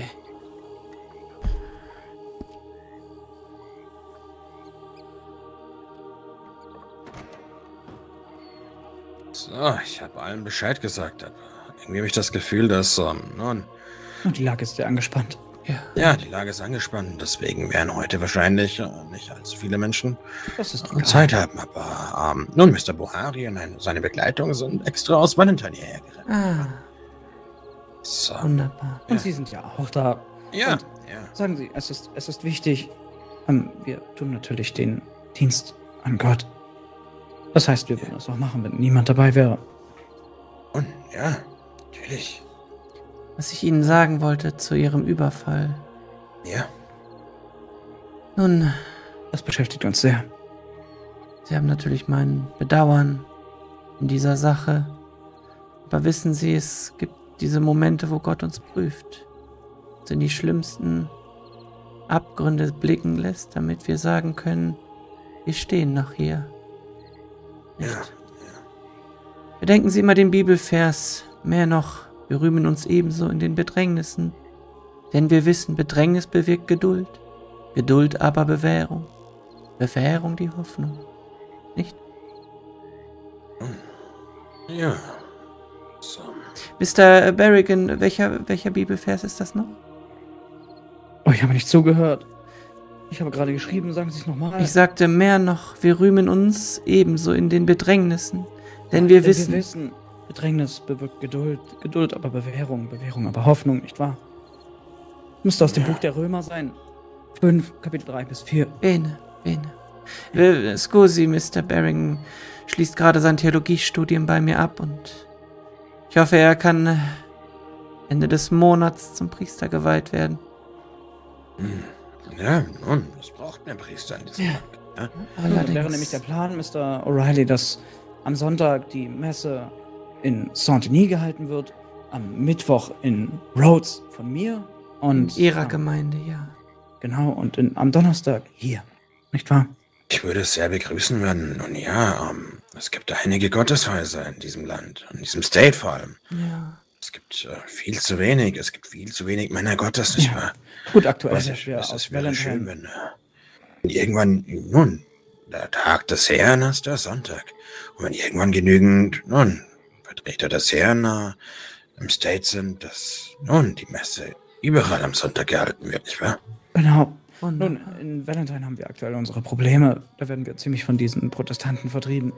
Speaker 6: So, ich habe allen Bescheid gesagt, aber irgendwie habe ich das Gefühl, dass, ähm, nun,
Speaker 2: Und die Lage ist sehr angespannt.
Speaker 1: Ja.
Speaker 6: ja, die Lage ist angespannt. Deswegen werden heute wahrscheinlich äh, nicht allzu viele Menschen
Speaker 2: Das ist
Speaker 6: äh,
Speaker 2: egal.
Speaker 6: Zeit haben. Aber, ähm, nun, Mister Bohari und eine- seine Begleitung sind extra aus Valentine hierher gerannt.
Speaker 1: Ah,
Speaker 6: So,
Speaker 1: wunderbar.
Speaker 2: Und
Speaker 6: Ja.
Speaker 2: Sie sind ja auch da.
Speaker 6: ja,
Speaker 2: Und
Speaker 6: ja.
Speaker 2: sagen Sie, es ist, es ist wichtig. Ähm, wir tun natürlich den Dienst an Gott. Das heißt, wir würden das auch machen, wenn niemand dabei wäre.
Speaker 6: Und, ja, natürlich.
Speaker 1: Was ich Ihnen sagen wollte zu Ihrem Überfall.
Speaker 6: Ja,
Speaker 1: Nun,
Speaker 2: Das beschäftigt uns sehr.
Speaker 1: Sie haben natürlich mein Bedauern in dieser Sache. Aber wissen Sie, es gibt diese Momente, wo Gott uns prüft. Uns in die schlimmsten Abgründe blicken lässt, damit wir sagen können, wir stehen noch hier. Nicht?
Speaker 6: ja.
Speaker 1: Bedenken Sie immer den Bibelvers. Mehr noch, wir rühmen uns ebenso in den Bedrängnissen. Denn wir wissen, Bedrängnis bewirkt Geduld. Geduld aber Bewährung. Bewährung die Hoffnung. Nicht?
Speaker 6: Ja. So.
Speaker 1: Mister Berrigan, welcher, welcher Bibelvers ist das noch?
Speaker 2: Oh, ich habe nicht zugehört. Ich habe gerade geschrieben, sagen Sie es nochmal.
Speaker 1: Ich sagte mehr noch, wir rühmen uns ebenso in den Bedrängnissen. Denn wir
Speaker 2: Denn
Speaker 1: wissen,
Speaker 2: wir wissen, Bedrängnis bewirkt Geduld, Geduld aber Bewährung, Bewährung aber Hoffnung, nicht wahr? Müsste aus dem Buch der Römer sein. fünf, Kapitel drei bis vier.
Speaker 1: Bene, bene. Äh, Scusi, Mister Berrigan schließt gerade sein Theologiestudium bei mir ab und ich hoffe, er kann äh, Ende des Monats zum Priester geweiht werden.
Speaker 6: Hm. Ja, nun, das braucht mehr Priester in diesem
Speaker 1: Ja.
Speaker 6: Land. Ja?
Speaker 2: Das wäre nämlich der Plan, Mister O'Reilly, dass am Sonntag die Messe in Saint-Denis gehalten wird, am Mittwoch in Rhodes von mir und
Speaker 1: in Ihrer
Speaker 2: ja,
Speaker 1: Gemeinde, ja.
Speaker 2: genau, und in, am Donnerstag hier, nicht wahr?
Speaker 6: Ich würde es sehr begrüßen, wenn, nun ja, ähm, es gibt einige Gotteshäuser in diesem Land, in diesem State vor allem.
Speaker 1: Ja.
Speaker 6: Es gibt äh, viel zu wenig, es gibt viel zu wenig Männer Gottes, nicht
Speaker 2: Ja.
Speaker 6: wahr?
Speaker 2: Gut, aktuell
Speaker 6: Was
Speaker 2: sind
Speaker 6: ich,
Speaker 2: wir
Speaker 6: es
Speaker 2: aus
Speaker 6: es wäre schön,
Speaker 2: Valentine.
Speaker 6: wenn, äh, wenn irgendwann, nun, der Tag des Herrn ist der Sonntag. Und wenn irgendwann genügend, nun, Vertreter des Herrn äh, im State sind, dass, nun, die Messe überall am Sonntag gehalten wird, nicht wahr?
Speaker 2: Genau.
Speaker 1: Wunderbar.
Speaker 2: Nun, in Valentine haben wir aktuell unsere Probleme. Da werden wir ziemlich von diesen Protestanten vertrieben.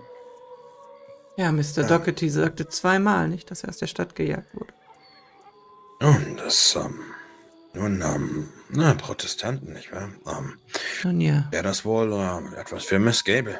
Speaker 1: Ja, Mister Doherty sagte zweimal nicht, dass er aus der Stadt gejagt wurde.
Speaker 6: Nun, das, ähm, nun, ähm, na, Protestanten, nicht wahr? Ähm,
Speaker 1: Nun ja.
Speaker 6: wäre das wohl ähm, etwas für Miss Gable.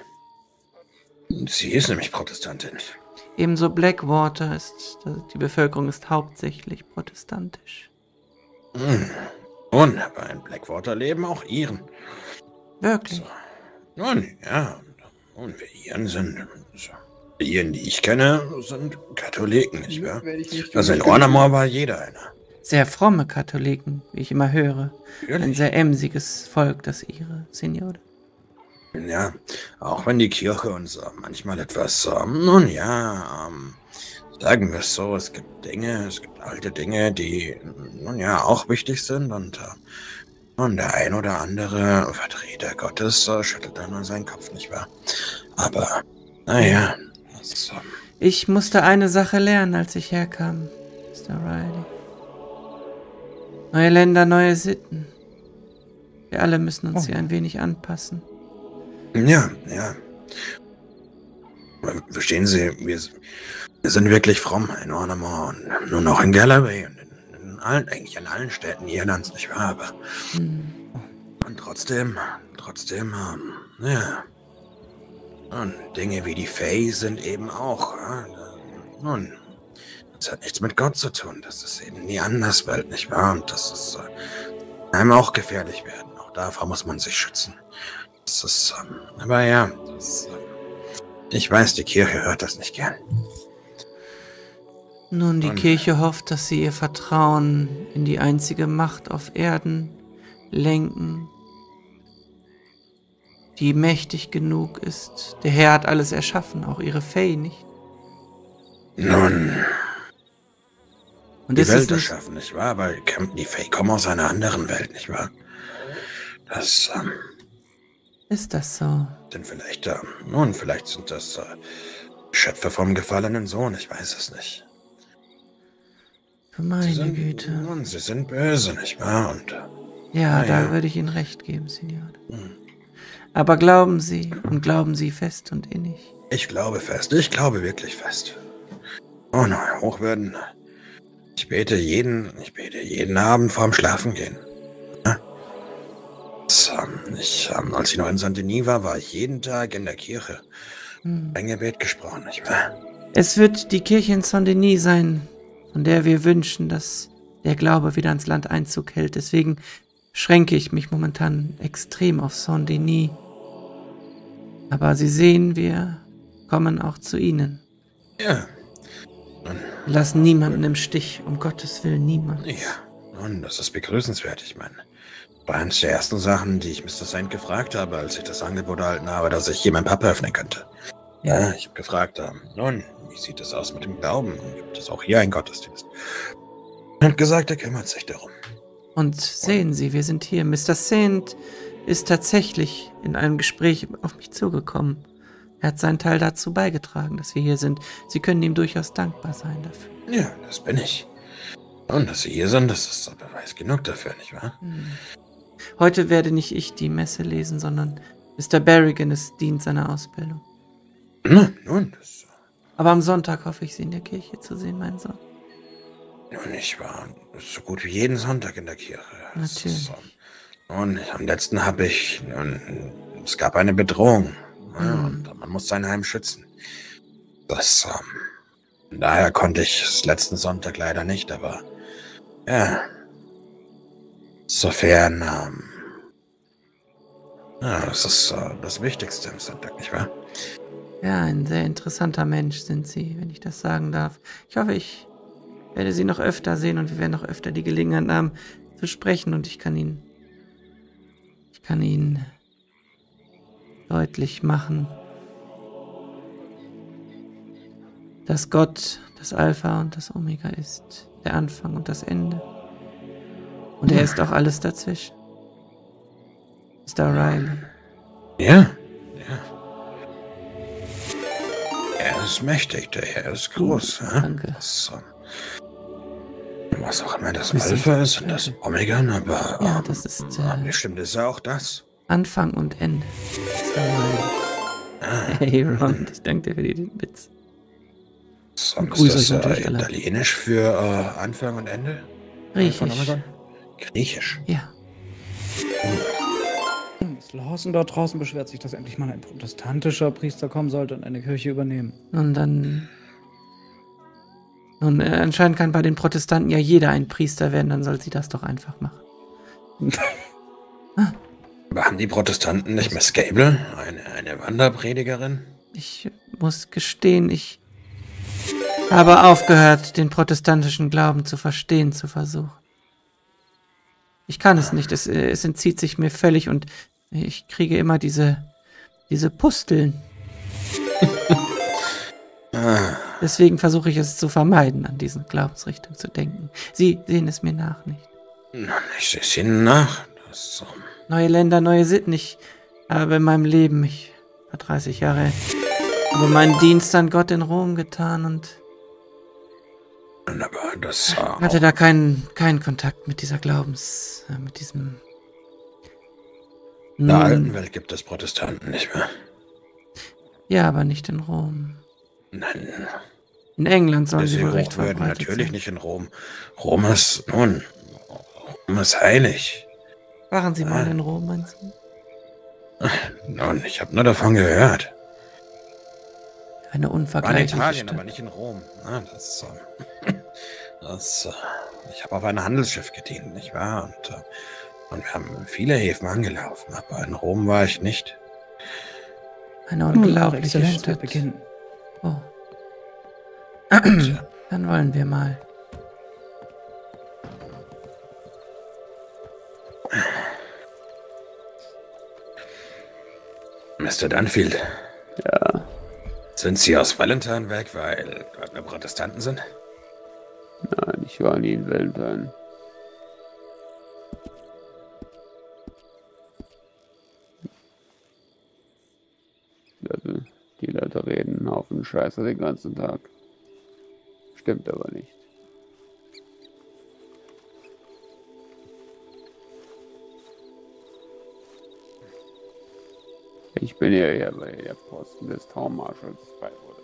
Speaker 6: Sie ist nämlich Protestantin.
Speaker 1: Ebenso Blackwater ist, die Bevölkerung ist hauptsächlich protestantisch.
Speaker 6: Hm. Und aber in Blackwater leben auch Iren.
Speaker 1: Wirklich?
Speaker 6: So. Nun, ja, und wir Iren sind. So. Diejenigen, die ich kenne, sind Katholiken, nicht wahr?
Speaker 9: Werde ich nicht
Speaker 6: Also in
Speaker 9: zustimmen.
Speaker 6: Ornamore war jeder einer.
Speaker 1: Sehr fromme Katholiken, wie ich immer höre. Ein
Speaker 6: Natürlich.
Speaker 1: sehr emsiges Volk, das ihre, Signore.
Speaker 6: Ja, auch wenn die Kirche uns äh, manchmal etwas, ähm, nun ja, ähm, sagen wir es so, es gibt Dinge, es gibt alte Dinge, die, nun ja, auch wichtig sind und, äh, und der ein oder andere Vertreter Gottes äh, schüttelt dann nur seinen Kopf, nicht wahr? Aber, naja, das, ähm,
Speaker 1: Ich musste eine Sache lernen, als ich herkam, Mister Riley. Neue Länder, neue Sitten. Wir alle müssen uns
Speaker 2: Oh.
Speaker 1: hier ein wenig anpassen.
Speaker 6: ja, ja. Aber verstehen Sie, wir, wir sind wirklich fromm in Ornamore und nur noch in Galloway und in, in allen, eigentlich in allen Städten Irlands, nicht wahr? Aber
Speaker 1: Hm.
Speaker 6: und trotzdem, trotzdem, ähm, ja. Und Dinge wie die Fae sind eben auch, ja, nun, das hat nichts mit Gott zu tun. Das ist eben die Anderswelt, nicht wahr? Und das ist, äh, einem auch gefährlich werden. Auch davor muss man sich schützen. Das ist, ähm, aber ja, das, ähm, ich weiß, die Kirche hört das nicht gern.
Speaker 1: Nun, die
Speaker 6: Und-
Speaker 1: Kirche hofft, dass sie ihr Vertrauen in die einzige Macht auf Erden lenken, die mächtig genug ist. Der Herr hat alles erschaffen, auch ihre Fae, nicht?
Speaker 6: Nun,
Speaker 1: Und
Speaker 6: die
Speaker 1: ist
Speaker 6: Welt
Speaker 1: es nicht,
Speaker 6: erschaffen, nicht wahr? Aber die Käm- die Fae kommen aus einer anderen Welt, nicht wahr? Das, ähm,
Speaker 1: ist das so?
Speaker 6: sind vielleicht, ähm, nun, vielleicht sind das, äh, Schöpfer vom gefallenen Sohn, ich weiß es nicht.
Speaker 1: Du
Speaker 6: Sie
Speaker 1: meine
Speaker 6: sind,
Speaker 1: Güte.
Speaker 6: nun, sie sind böse, nicht wahr? Und, äh,
Speaker 1: Ja,
Speaker 6: Ah,
Speaker 1: da
Speaker 6: ja.
Speaker 1: würde ich Ihnen recht geben, Signore.
Speaker 6: hm.
Speaker 1: Aber glauben Sie, und glauben Sie fest und innig.
Speaker 6: Ich glaube fest, ich glaube wirklich fest. Oh nein, Hochwürden. Ich bete jeden, ich bete jeden Abend vorm Schlafengehen. Ja? Das, ähm, ich, ähm, als ich noch in Saint-Denis war, war ich jeden Tag in der Kirche.
Speaker 1: Hm.
Speaker 6: Ein Gebet gesprochen, nicht wahr?
Speaker 1: Es wird die Kirche in Saint-Denis sein, von der wir wünschen, dass der Glaube wieder ans Land Einzug hält. Deswegen schränke ich mich momentan extrem auf Saint-Denis. Aber Sie sehen, wir kommen auch zu Ihnen.
Speaker 6: Ja.
Speaker 1: Wir lassen niemanden im Stich, um Gottes Willen niemand.
Speaker 6: Ja, nun, das ist begrüßenswert. Ich meine, war eines der ersten Sachen, die ich Mister Saint gefragt habe, als ich das Angebot erhalten habe, dass ich hier mein Papa öffnen könnte. Ja, ich habe gefragt, ähm, nun, wie sieht es aus mit dem Glauben? Gibt es auch hier einen Gottesdienst? Er hat gesagt, er kümmert sich darum.
Speaker 1: Und sehen Sie, wir sind hier. Mister Saint ist tatsächlich in einem Gespräch auf mich zugekommen. Er hat seinen Teil dazu beigetragen, dass wir hier sind. Sie können ihm durchaus dankbar sein dafür.
Speaker 6: Ja, das bin ich. Und dass Sie hier sind, das ist Beweis genug dafür, nicht wahr?
Speaker 1: Hm. Heute werde nicht ich die Messe lesen, sondern Mister Berrigan ist dient seiner Ausbildung.
Speaker 6: Nun, nun, das,
Speaker 1: Aber am Sonntag hoffe ich, Sie in der Kirche zu sehen, mein Sohn.
Speaker 6: nun, ich war so gut wie jeden Sonntag in der Kirche. Das
Speaker 1: Natürlich.
Speaker 6: Ist, ähm, und am letzten habe ich, nun, es gab eine Bedrohung. Ja,
Speaker 1: Mhm.
Speaker 6: und man muss sein Heim schützen. Das, ähm, daher konnte ich es letzten Sonntag leider nicht, aber ja, sofern, ähm, ja, das ist äh, das Wichtigste am Sonntag, nicht wahr?
Speaker 1: Ja, ein sehr interessanter Mensch sind Sie, wenn ich das sagen darf. Ich hoffe, ich werde Sie noch öfter sehen und wir werden noch öfter die Gelegenheit haben, zu sprechen und ich kann Ihnen, ich kann Ihnen deutlich machen, dass Gott das Alpha und das Omega ist, der Anfang und das Ende. Und er ist auch alles dazwischen. Mister Riley.
Speaker 6: Ja, ja. Er ist mächtig, der Herr ist groß. Ja?
Speaker 1: Danke.
Speaker 6: Das, ähm, was auch immer das
Speaker 1: Wir sind-
Speaker 6: Alpha ist und das Omega, aber
Speaker 1: Ja,
Speaker 6: ähm,
Speaker 1: das ist
Speaker 6: ja,
Speaker 1: äh,
Speaker 6: bestimmt ist er auch das.
Speaker 1: Anfang und Ende. Mister Riley.
Speaker 6: Ah,
Speaker 1: Hey Ron, ich danke dir für den Witz.
Speaker 6: so, ist
Speaker 1: grüße
Speaker 6: das
Speaker 1: euch natürlich
Speaker 6: äh,
Speaker 1: alle.
Speaker 6: Italienisch für äh, Anfang und Ende? Von
Speaker 1: Griechisch.
Speaker 6: Omegon? Griechisch.
Speaker 1: Ja.
Speaker 2: Das Lawson dort draußen beschwert sich, dass endlich mal ein protestantischer Priester kommen sollte und eine Kirche übernehmen.
Speaker 1: Und dann. Nun, äh, anscheinend kann bei den Protestanten ja jeder ein Priester werden, dann soll sie das doch einfach machen.
Speaker 6: Aber haben die Protestanten nicht Miss Gable, eine, eine Wanderpredigerin?
Speaker 1: Ich muss gestehen, ich habe aufgehört, den protestantischen Glauben zu verstehen, zu versuchen. Ich kann es nicht, es, es entzieht sich mir völlig und ich kriege immer diese, diese Pusteln. Deswegen versuche ich es zu vermeiden, an diesen Glaubensrichtung zu denken. Sie sehen es mir nach, nicht?
Speaker 6: Ich sehe es Ihnen nach. Das, um
Speaker 1: Neue Länder, neue Sitten. Ich habe in meinem Leben, ich war dreißig Jahre, habe meinen Dienst an Gott in Rom getan und
Speaker 6: aber das
Speaker 1: hatte da keinen, keinen Kontakt mit dieser Glaubens, äh, mit diesem...
Speaker 6: In der alten Welt gibt es Protestanten nicht mehr.
Speaker 1: Ja, aber nicht in Rom.
Speaker 6: Nein.
Speaker 1: In England sollen sie
Speaker 6: Sie
Speaker 1: wohl recht
Speaker 6: werden
Speaker 1: verbreitet
Speaker 6: natürlich
Speaker 1: sein.
Speaker 6: nicht in Rom. Rom ist, nun, Rom ist heilig.
Speaker 1: Waren Sie mal in Rom, meinst du?
Speaker 6: Nun, ich habe nur davon gehört.
Speaker 1: Eine
Speaker 6: War in
Speaker 1: unvergleichliche
Speaker 6: Italien,
Speaker 1: Stadt.
Speaker 6: aber nicht in Rom. Ja, das, ähm, das, äh, ich habe auf einem Handelsschiff gedient, nicht wahr? Und, äh, und wir haben viele Häfen angelaufen, aber in Rom war ich nicht.
Speaker 1: Eine
Speaker 2: Nun, Eure
Speaker 1: unglaubliche
Speaker 2: Exzellenz, wir
Speaker 1: Stadt.
Speaker 2: beginnen.
Speaker 1: Oh.
Speaker 6: Tja.
Speaker 1: Dann wollen wir mal.
Speaker 6: Mister Dunfield.
Speaker 5: Ja,
Speaker 6: Sind Sie aus Valentine weg, weil dort nur Protestanten sind?
Speaker 5: nein, ich war nie in Valentine. Die Leute, die Leute reden einen Haufen Scheiße den ganzen Tag. Stimmt aber nicht. Ich bin ja hier, weil der Posten des Townmarshals frei wurde.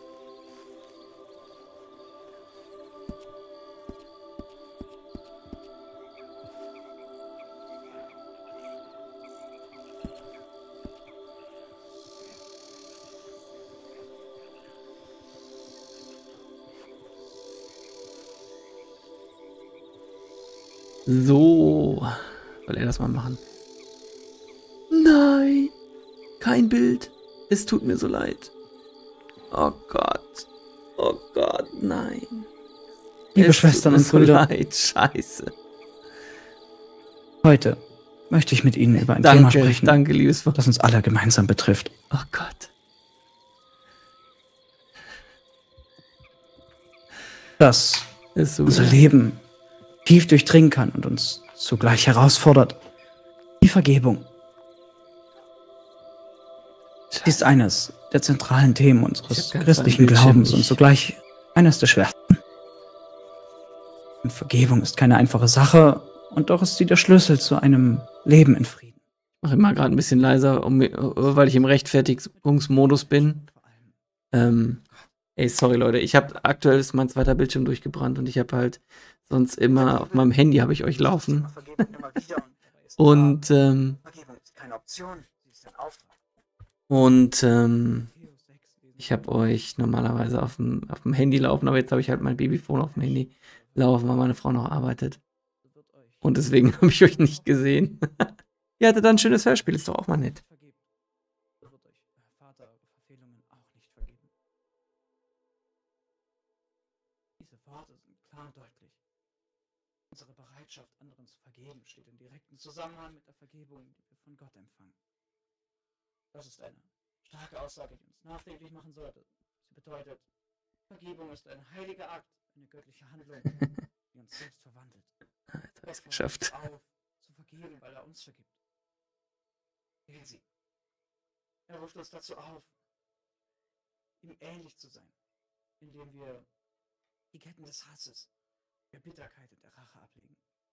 Speaker 1: So. Soll er das mal machen? Nein. Kein Bild. Es tut mir so leid. Oh Gott. Oh Gott, nein.
Speaker 2: Liebe
Speaker 1: Es
Speaker 2: Schwestern
Speaker 1: tut mir
Speaker 2: und
Speaker 1: so
Speaker 2: Brüder,
Speaker 1: leid. Scheiße.
Speaker 2: heute möchte ich mit Ihnen über ein Thema
Speaker 1: Danke,
Speaker 2: sprechen,
Speaker 1: danke, liebes Wort.
Speaker 2: das uns alle gemeinsam betrifft.
Speaker 1: Oh Gott.
Speaker 2: Das
Speaker 1: Ist so.
Speaker 2: unser Leben tief durchdringen kann und uns zugleich herausfordert. Die Vergebung. Sie ist eines der zentralen Themen
Speaker 1: Ich
Speaker 2: unseres
Speaker 1: hab ganz
Speaker 2: christlichen
Speaker 1: meinen Bildschirm
Speaker 2: Glaubens und
Speaker 1: nicht.
Speaker 2: zugleich eines der schwersten. Und Vergebung ist keine einfache Sache und doch ist sie der Schlüssel zu einem Leben in Frieden.
Speaker 1: Ich mache immer gerade ein bisschen leiser, um, weil ich im Rechtfertigungsmodus bin. Ähm, ey, sorry Leute, ich habe aktuell ist mein zweiter Bildschirm durchgebrannt und ich habe halt sonst immer auf meinem Handy habe ich euch laufen. Und ähm,
Speaker 2: Vergebung ist keine Option, sie ist ein Auftrag.
Speaker 1: und ähm, ich habe euch normalerweise auf dem, auf dem Handy laufen, aber jetzt habe ich halt mein Babyphone auf dem Handy laufen, weil meine Frau noch arbeitet. Und deswegen habe ich euch nicht gesehen. Ihr hattet dann ein schönes Hörspiel, ist doch auch mal nett.
Speaker 2: Wird euch Vater Verfehlungen auch nicht vergeben. Diese Worte sind klar und deutlich. Unsere Bereitschaft, anderen zu vergeben, steht im direkten Zusammenhang mit der Vergebung, die wir von Gott empfangen. Das ist eine starke Aussage, die uns nachdenklich machen sollte. Sie bedeutet, Vergebung ist ein heiliger Akt, eine göttliche Handlung, die uns selbst verwandelt.
Speaker 1: Jetzt habe ich
Speaker 2: Gott
Speaker 1: es geschafft.
Speaker 2: fordert uns auf, zu vergeben, weil er uns vergibt. Sehen Sie, er ruft uns dazu auf, ihm ähnlich zu sein, indem wir die Ketten des Hasses, der Bitterkeit und der Rache ablegen.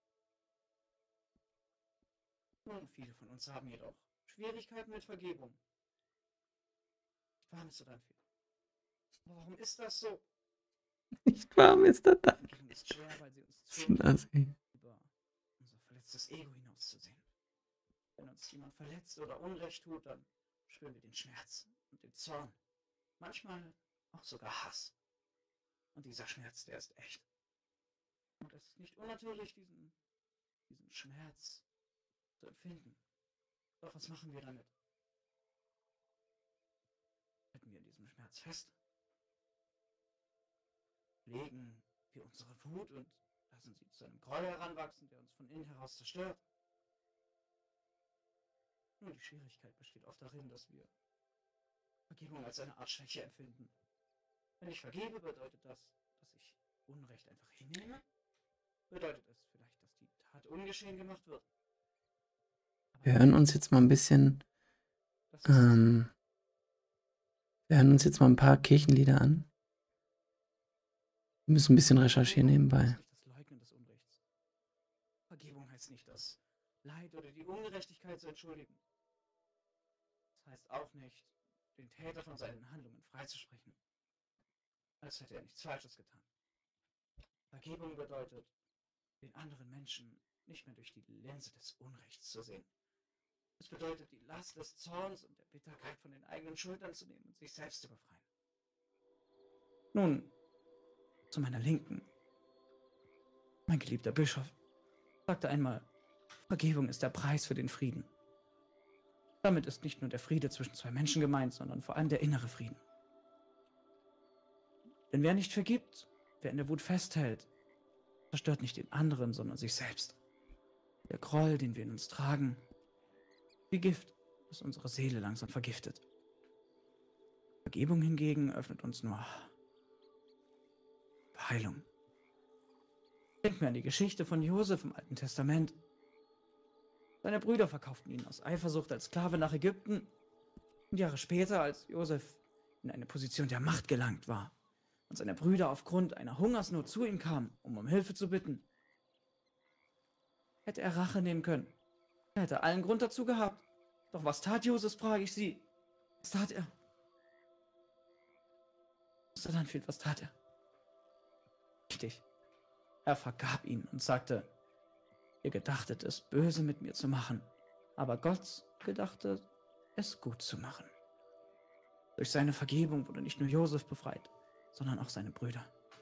Speaker 2: Nun, viele von uns haben jedoch Schwierigkeiten mit Vergebung. Nicht wahr, Mister Dunfield? Warum ist das so?
Speaker 1: Nicht wahr, Mister Duck?
Speaker 2: Vergebung ist schwer, weil sie uns zwingt,
Speaker 1: Schnassi.
Speaker 2: über unser verletztes Ego hinauszusehen. Wenn uns jemand verletzt oder Unrecht tut, dann spüren wir den Schmerz und den Zorn. Manchmal auch sogar Hass. Und dieser Schmerz, der ist echt. Und es ist nicht unnatürlich, diesen, diesen Schmerz zu empfinden. Doch was machen wir damit? Hätten wir in diesem Schmerz fest. Legen wir unsere Wut und lassen sie zu einem Groll heranwachsen, der uns von innen heraus zerstört. Nur die Schwierigkeit besteht oft darin, dass wir Vergebung als eine Art Schwäche empfinden. Wenn ich vergebe, bedeutet das, dass ich Unrecht einfach hinnehme? Bedeutet es vielleicht, dass die Tat ungeschehen gemacht wird? Aber
Speaker 1: Wir hören uns jetzt mal ein bisschen,
Speaker 2: das ist
Speaker 1: ähm, wir hören uns jetzt mal ein paar Kirchenlieder an. Wir müssen ein bisschen recherchieren nebenbei.
Speaker 2: Das Leugnen des Unrechts. Vergebung heißt nicht, das Leid oder die Ungerechtigkeit zu entschuldigen. Das heißt auch nicht, den Täter von seinen Handlungen freizusprechen, als hätte er nichts Falsches getan. Vergebung bedeutet, den anderen Menschen nicht mehr durch die Linse des Unrechts zu sehen. Es bedeutet, die Last des Zorns und der Bitterkeit von den eigenen Schultern zu nehmen und sich selbst zu befreien. Nun, zu meiner Linken. Mein geliebter Bischof sagte einmal, Vergebung ist der Preis für den Frieden. Damit ist nicht nur der Friede zwischen zwei Menschen gemeint, sondern vor allem der innere Frieden. Denn wer nicht vergibt, wer in der Wut festhält, zerstört nicht den anderen, sondern sich selbst. Der Groll, den wir in uns tragen, wie Gift, das unsere Seele langsam vergiftet. Vergebung hingegen öffnet uns nur Heilung. Denken wir an die Geschichte von Josef im Alten Testament. Seine Brüder verkauften ihn aus Eifersucht als Sklave nach Ägypten. Und Jahre später, als Josef in eine Position der Macht gelangt war und seine Brüder aufgrund einer Hungersnot zu ihm kamen, um um Hilfe zu bitten, hätte er Rache nehmen können. Er hätte allen Grund dazu gehabt. Doch was tat Josef, frage ich Sie. Was tat er? Mister Dunfield, was tat er? Richtig. Er vergab ihnen und sagte, ihr gedachtet es, böse mit mir zu machen, aber Gott gedachte, es gut zu machen. Durch seine Vergebung wurde nicht nur Josef befreit, sondern auch seine Brüder.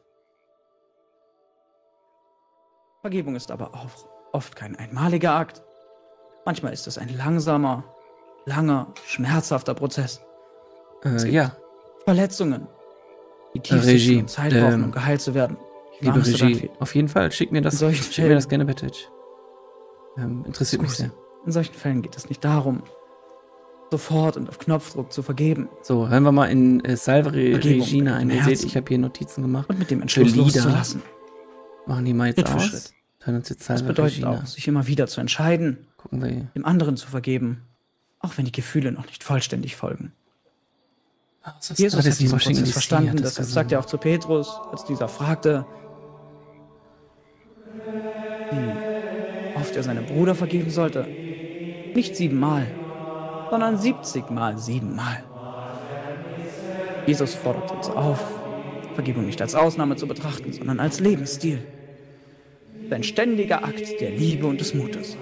Speaker 2: Vergebung ist aber auch oft kein einmaliger Akt. Manchmal ist es ein langsamer, langer, schmerzhafter Prozess.
Speaker 1: Äh, ja,
Speaker 2: Verletzungen, die tief
Speaker 1: Regie,
Speaker 2: sitzen und Zeit brauchen,
Speaker 1: ähm,
Speaker 2: um geheilt zu werden. Ich
Speaker 1: liebe
Speaker 2: war Mister
Speaker 1: Regie,
Speaker 2: Dunfield.
Speaker 1: auf jeden Fall, schick mir das,
Speaker 2: In solchen
Speaker 1: schick mir
Speaker 2: Fällen-
Speaker 1: das gerne bitte. Ähm, interessiert mich sehr.
Speaker 2: In solchen Fällen geht es nicht darum, sofort und auf Knopfdruck zu vergeben
Speaker 1: So, hören wir mal in äh, Salve
Speaker 2: Vergebung
Speaker 1: Regina
Speaker 2: mit
Speaker 1: ein.
Speaker 2: dem
Speaker 1: Ihr seht,
Speaker 2: Herzen.
Speaker 1: ich habe hier Notizen gemacht.
Speaker 2: und mit dem Entschluss
Speaker 1: Lieder.
Speaker 2: loszulassen.
Speaker 1: Machen die mal jetzt
Speaker 2: Schritt für
Speaker 1: aus.
Speaker 2: Schritt.
Speaker 1: Hören uns jetzt
Speaker 2: Das
Speaker 1: Salve
Speaker 2: bedeutet
Speaker 1: Regina.
Speaker 2: auch, sich immer wieder zu entscheiden,
Speaker 1: Gucken wir.
Speaker 2: dem anderen zu vergeben, auch wenn die Gefühle noch nicht vollständig folgen. Jesus hat diesen Prozess verstanden, deshalb sagt er auch zu Petrus, als dieser fragte, wie oft er seinem Bruder vergeben sollte. Nicht siebenmal, sondern siebzigmal siebenmal. Jesus fordert uns auf, Vergebung nicht als Ausnahme zu betrachten, sondern als Lebensstil. Ein ständiger Akt der Liebe und des Mutes.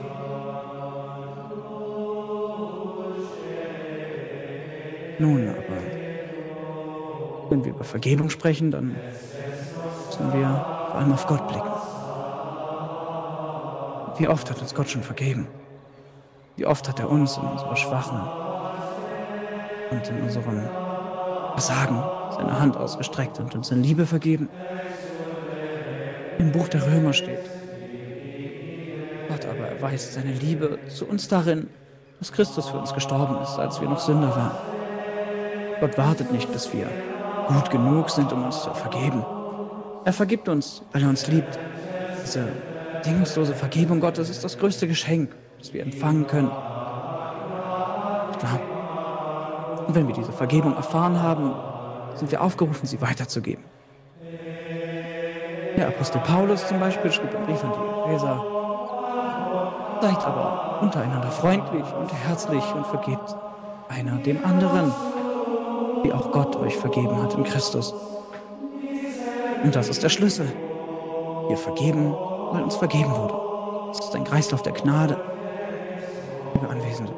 Speaker 2: Nun aber, wenn wir über Vergebung sprechen, dann müssen wir vor allem auf Gott blicken. Wie oft hat uns Gott schon vergeben? Wie oft hat er uns in unserer Schwachen und in unserem Versagen seine Hand ausgestreckt und uns in Liebe vergeben? Im Buch der Römer steht, Gott aber erweist seine Liebe zu uns darin, dass Christus für uns gestorben ist, als wir noch Sünder waren. Gott wartet nicht, bis wir gut genug sind, um uns zu vergeben. Er vergibt uns, weil er uns liebt. Diese bedingungslose Vergebung Gottes ist das größte Geschenk, das wir empfangen können. Nicht wahr? Und wenn wir diese Vergebung erfahren haben, sind wir aufgerufen, sie weiterzugeben. Der Apostel Paulus zum Beispiel schrieb im Brief an die Epheser, seid aber untereinander freundlich und herzlich und vergebt einer dem anderen, wie auch Gott euch vergeben hat in Christus. Und das ist der Schlüssel. Wir vergeben, weil uns vergeben wurde. Es ist ein Kreislauf der Gnade, liebe Anwesende.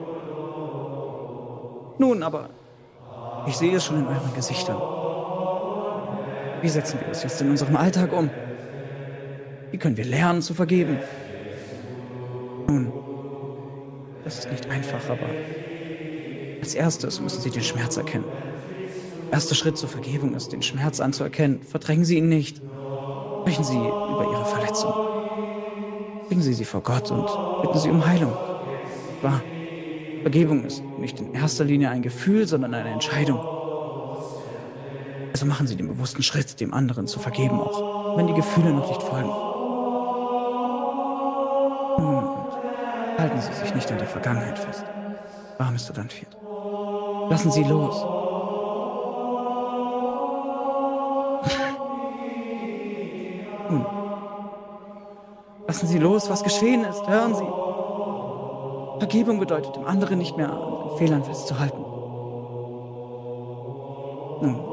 Speaker 2: Nun aber, ich sehe es schon in euren Gesichtern. Wie setzen wir das jetzt in unserem Alltag um? Wie können wir lernen zu vergeben? Nun, das ist nicht einfach, aber als erstes müssen Sie den Schmerz erkennen. erste Schritt zur Vergebung ist, den Schmerz anzuerkennen. Verdrängen Sie ihn nicht. Sprechen Sie über Ihre Verletzung. Bringen Sie sie vor Gott und bitten Sie um Heilung. Wahr, Vergebung ist nicht in erster Linie ein Gefühl, sondern eine Entscheidung. Also machen Sie den bewussten Schritt, dem anderen zu vergeben, auch wenn die Gefühle noch nicht folgen. Nun, und halten Sie sich nicht an der Vergangenheit fest. Wahr, Mister Dunfield. Lassen Sie los. Nun, lassen Sie los, was geschehen ist. Hören Sie. Vergebung bedeutet, dem anderen nicht mehr an seinen Fehlern festzuhalten. Nun,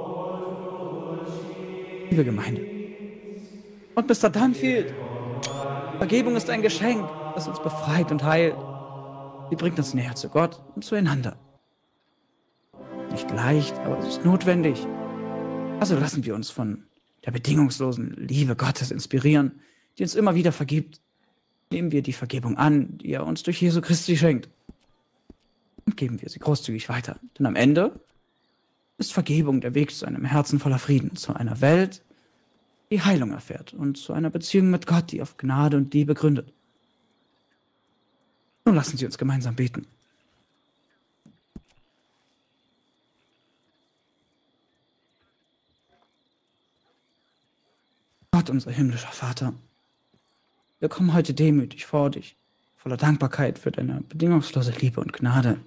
Speaker 2: liebe Gemeinde. Und Mister Dunfield, Vergebung ist ein Geschenk, das uns befreit und heilt. Sie bringt uns näher zu Gott und zueinander. Nicht leicht, aber es ist notwendig. Also lassen wir uns von der bedingungslosen Liebe Gottes inspirieren, die uns immer wieder vergibt. Nehmen wir die Vergebung an, die er uns durch Jesu Christi schenkt. Und geben wir sie großzügig weiter. Denn am Ende ist Vergebung der Weg zu einem Herzen voller Frieden, zu einer Welt, die Heilung erfährt und zu einer Beziehung mit Gott, die auf Gnade und Liebe gründet. Nun lassen Sie uns gemeinsam beten. Gott, unser himmlischer Vater, wir kommen heute demütig vor dich, voller Dankbarkeit für deine bedingungslose Liebe und Gnade.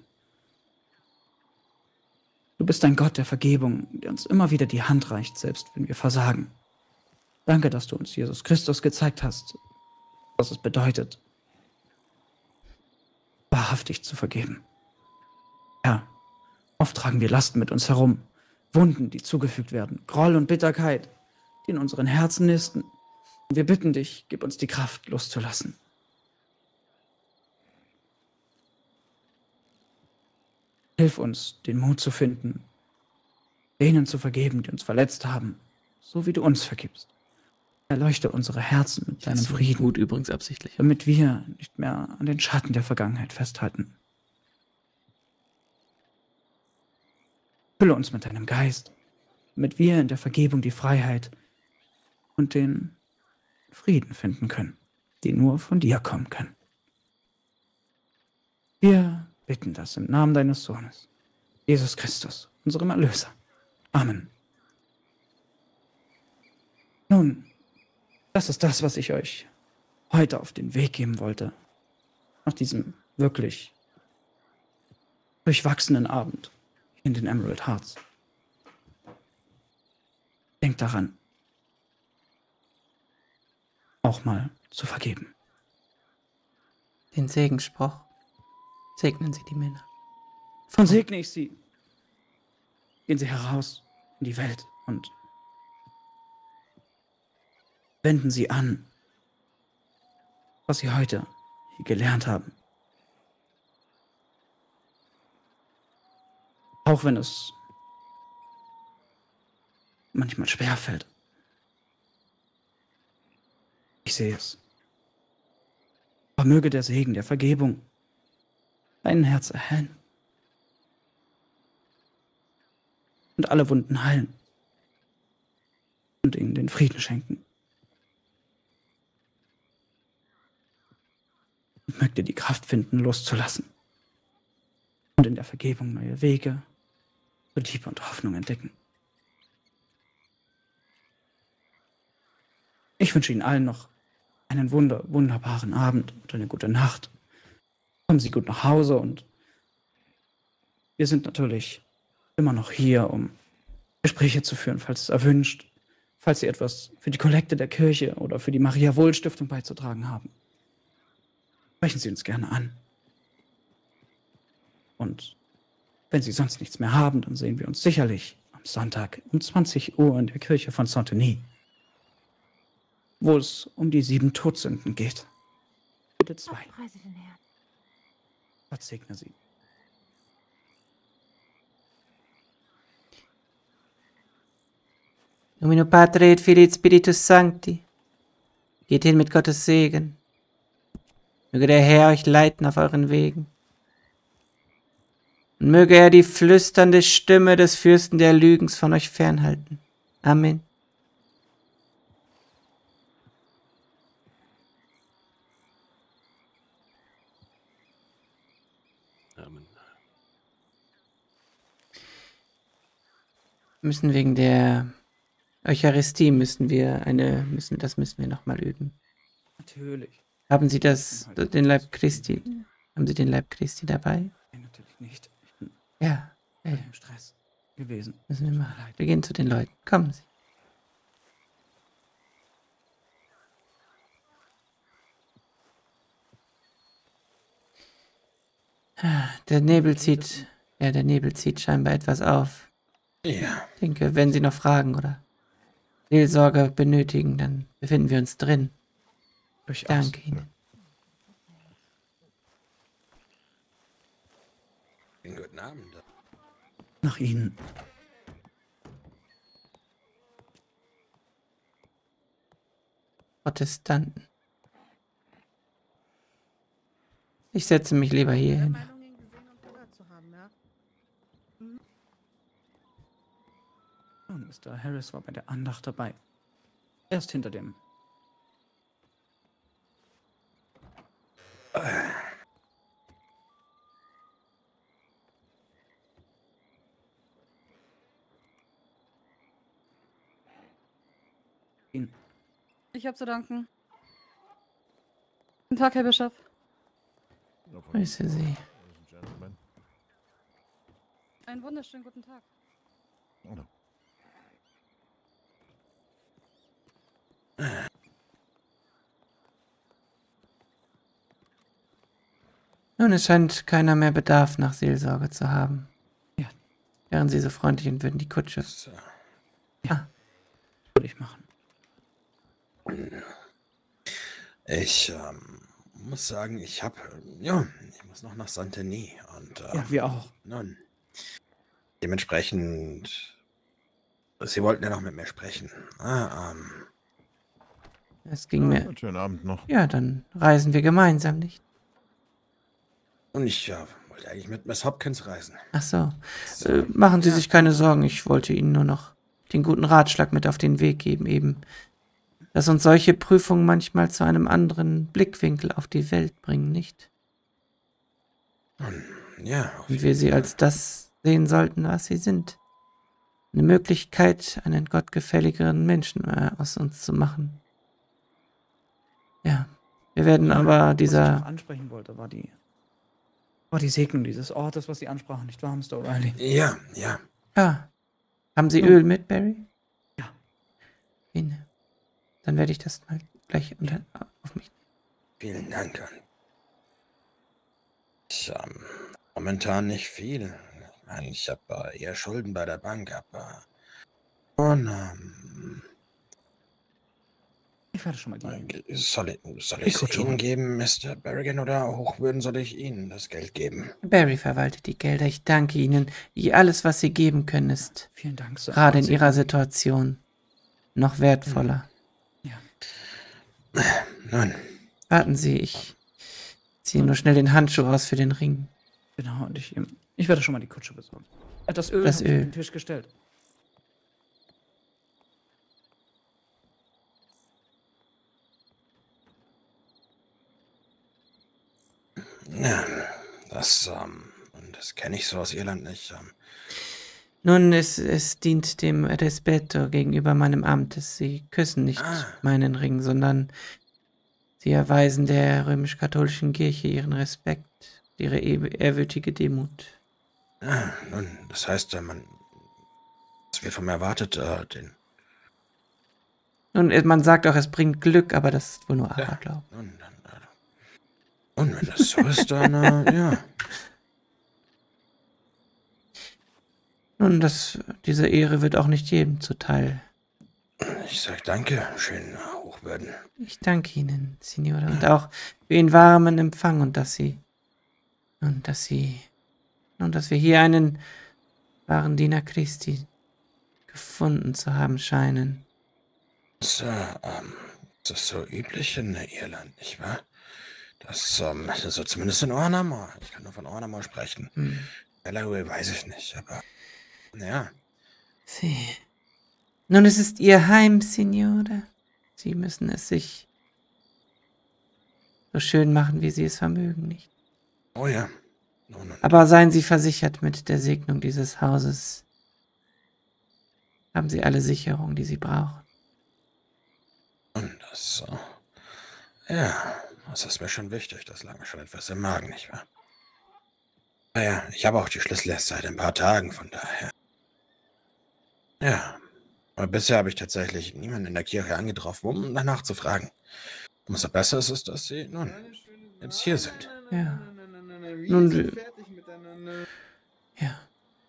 Speaker 2: Du bist ein Gott der Vergebung, der uns immer wieder die Hand reicht, selbst wenn wir versagen. Danke, dass du uns Jesus Christus gezeigt hast, was es bedeutet, wahrhaftig zu vergeben. Herr, oft tragen wir Lasten mit uns herum, Wunden, die zugefügt werden, Groll und Bitterkeit, die in unseren Herzen nisten. Und wir bitten dich, gib uns die Kraft, loszulassen. Hilf uns, den Mut zu finden, denen zu vergeben, die uns verletzt haben, so wie du uns vergibst. Erleuchte unsere Herzen mit deinem
Speaker 1: so
Speaker 2: Frieden.
Speaker 1: Gut übrigens absichtlich.
Speaker 2: Damit wir nicht mehr an den Schatten der Vergangenheit festhalten. Fülle uns mit deinem Geist, damit wir in der Vergebung die Freiheit und den Frieden finden können, die nur von dir kommen können. Wir bitten das im Namen deines Sohnes, Jesus Christus, unserem Erlöser. Amen. Nun, das ist das, was ich euch heute auf den Weg geben wollte. Nach diesem wirklich durchwachsenen Abend in den Emerald Hearts. Denkt daran, auch mal zu vergeben.
Speaker 1: Den Segensspruch. Segnen Sie die Männer.
Speaker 2: Von segne ich sie. Gehen Sie heraus in die Welt und wenden Sie an, was Sie heute hier gelernt haben. Auch wenn es manchmal schwerfällt. Ich sehe es. Aber möge der Segen der Vergebung dein Herz erhellen und alle Wunden heilen und ihnen den Frieden schenken. Und möge dir die Kraft finden, loszulassen und in der Vergebung neue Wege für Liebe und Hoffnung entdecken. Ich wünsche Ihnen allen noch einen wunder, wunderbaren Abend und eine gute Nacht. Kommen Sie gut nach Hause und wir sind natürlich immer noch hier, um Gespräche zu führen, falls es erwünscht, falls Sie etwas für die Kollekte der Kirche oder für die Maria-Wohl-Stiftung beizutragen haben. Sprechen Sie uns gerne an. Und wenn Sie sonst nichts mehr haben, dann sehen wir uns sicherlich am Sonntag um zwanzig Uhr in der Kirche von Saint-Denis, wo es um die sieben Todsünden geht. Bitte zwei. Gott segne Sie.
Speaker 1: Nomine Patri et Filii et Spiritus Sancti. Geht hin mit Gottes Segen. Möge der Herr euch leiten auf euren Wegen. Und möge er die flüsternde Stimme des Fürsten der Lügens von euch fernhalten. Amen.
Speaker 8: Amen.
Speaker 1: Müssen wegen der Eucharistie müssen wir eine, müssen, das müssen wir nochmal üben.
Speaker 2: Natürlich.
Speaker 1: Haben Sie das, den Leib Christi, haben Sie den Leib Christi dabei?
Speaker 2: Nein, natürlich nicht. Ich bin
Speaker 1: Ja, äh,
Speaker 2: im Stress gewesen.
Speaker 1: müssen wir
Speaker 2: Tut mir
Speaker 1: machen.
Speaker 2: leid.
Speaker 1: Wir gehen zu den Leuten. Kommen Sie. Ah, Der Nebel zieht, ja, der Nebel zieht scheinbar etwas auf.
Speaker 6: Ja.
Speaker 1: Ich denke, wenn Sie noch Fragen oder Seelsorge benötigen, dann befinden wir uns drin.
Speaker 2: Durchaus.
Speaker 1: Danke Ihnen.
Speaker 6: Einen guten Abend.
Speaker 2: Nach Ihnen.
Speaker 1: Protestanten. Ich setze mich lieber hier hin.
Speaker 10: Meinungen gesehen und gehört zu haben, ja?
Speaker 2: Und Mister Harris war bei der Andacht dabei. Erst hinter dem. Ihn.
Speaker 10: Ich habe zu danken. Guten Tag, Herr Bischof.
Speaker 1: Grüße Sie.
Speaker 10: Einen wunderschönen guten Tag.
Speaker 1: Nun, es scheint keiner mehr Bedarf nach Seelsorge zu haben.
Speaker 2: Ja.
Speaker 1: Wären Sie so freundlich und würden die Kutsche.
Speaker 6: So.
Speaker 2: Würde ich machen.
Speaker 6: Ich ähm, muss sagen, ich habe, ja, ich muss noch nach Saint-Denis und äh,
Speaker 2: Ja, wir auch.
Speaker 6: nun, dementsprechend, Sie wollten ja noch mit mir sprechen. Ah, ähm,
Speaker 1: Es ging mir.
Speaker 8: Schönen Abend noch.
Speaker 1: Ja, dann reisen wir gemeinsam, nicht?
Speaker 6: und ich ja, wollte eigentlich mit Miss Hopkins reisen.
Speaker 1: Ach so. Äh, machen Sie sich keine Sorgen. Ich wollte Ihnen nur noch den guten Ratschlag mit auf den Weg geben, eben, dass uns solche Prüfungen manchmal zu einem anderen Blickwinkel auf die Welt bringen, nicht?
Speaker 6: Und, ja, auf
Speaker 1: Und
Speaker 6: jeden
Speaker 1: wir sie
Speaker 6: Fall.
Speaker 1: als das sehen sollten, was sie sind. Eine Möglichkeit, einen gottgefälligeren Menschen äh, aus uns zu machen. Ja, wir werden aber
Speaker 2: Was ich
Speaker 1: dieser...
Speaker 2: noch ansprechen wollte, war die, war die Segnung dieses Ortes, was Sie ansprachen, nicht wahr, Mister O'Reilly?
Speaker 6: Ja, ja.
Speaker 1: Ja. Haben Sie
Speaker 2: Ja.
Speaker 1: Öl mit, Barry?
Speaker 2: Ja.
Speaker 1: Wen? Dann werde ich das mal gleich unter, auf mich.
Speaker 6: Vielen Dank. Ich, ähm, momentan nicht viel. Ich meine, ich habe äh, eher Schulden bei der Bank, aber und, ähm,
Speaker 2: Ich werde schon mal die.
Speaker 6: soll ich, soll
Speaker 2: Die
Speaker 6: ich es
Speaker 2: Kutsche
Speaker 6: Ihnen
Speaker 2: holen.
Speaker 6: geben, Mister Berrigan, oder Hochwürden soll ich Ihnen das Geld geben?
Speaker 1: Barry verwaltet die Gelder. Ich danke Ihnen. Ihr- Alles, was Sie geben können, ist
Speaker 2: Vielen Dank, Sir.
Speaker 1: gerade in
Speaker 2: Gott
Speaker 1: Ihrer
Speaker 2: segne
Speaker 1: Situation noch wertvoller.
Speaker 2: Sie. Ja.
Speaker 6: Nun,
Speaker 1: Warten Sie, ich ziehe nur schnell den Handschuh aus für den Ring.
Speaker 2: Genau, und ich, ähm, ich werde schon mal die Kutsche besorgen. Äh, Das Öl
Speaker 1: Das
Speaker 2: habe ich
Speaker 1: Öl.
Speaker 2: auf den Tisch gestellt.
Speaker 6: ja, das, ähm, und das kenne ich so aus Irland nicht. Ähm,
Speaker 1: Nun, es, es dient dem Rispetto gegenüber meinem Amt. Sie küssen nicht
Speaker 6: Ah.
Speaker 1: meinen Ring, sondern sie erweisen der römisch-katholischen Kirche ihren Respekt, ihre ew- ehrwürdige Demut.
Speaker 6: ja, nun, das heißt, äh, man, es wird von mir erwartet, äh, den,
Speaker 1: Nun, äh, man sagt auch, es bringt Glück, aber das ist wohl nur
Speaker 6: Ja.
Speaker 1: Aberglaube.
Speaker 6: nun, dann, äh, und wenn das so ist, dann, äh, ja.
Speaker 1: Nun, das, diese Ehre wird auch nicht jedem zuteil.
Speaker 6: Ich sag danke, schön, äh, Hochwürden.
Speaker 1: Ich danke Ihnen, Signore, und auch für Ihren warmen Empfang und dass Sie, und dass Sie, und dass wir hier einen wahren Diener Christi gefunden zu haben scheinen.
Speaker 6: Das, äh, ähm, das ist so üblich in Irland, nicht wahr? Das, ähm, das ist so zumindest in Ornamore. Ich kann nur von Ornamore sprechen.
Speaker 1: Hm.
Speaker 6: Delaware weiß ich nicht, aber naja.
Speaker 1: Sie. Nun, es ist Ihr Heim, Signore. Sie müssen es sich so schön machen, wie Sie es vermögen, nicht?
Speaker 6: Oh ja. Nun, nun.
Speaker 1: Aber seien Sie versichert, mit der Segnung dieses Hauses haben Sie alle Sicherungen, die Sie brauchen.
Speaker 6: Und das, äh, ja, das ist mir schon wichtig. Das lag mir schon etwas im Magen, nicht wahr? Naja, ich habe auch die Schlüssel erst seit ein paar Tagen, von daher. Ja, aber bisher habe ich tatsächlich niemanden in der Kirche angetroffen, um danach zu fragen. Umso besser ist es, dass Sie, nun, jetzt hier sind.
Speaker 1: Ja.
Speaker 9: Wir
Speaker 1: Nun,
Speaker 9: sind
Speaker 1: wir-
Speaker 9: fertig miteinander.
Speaker 1: Ja.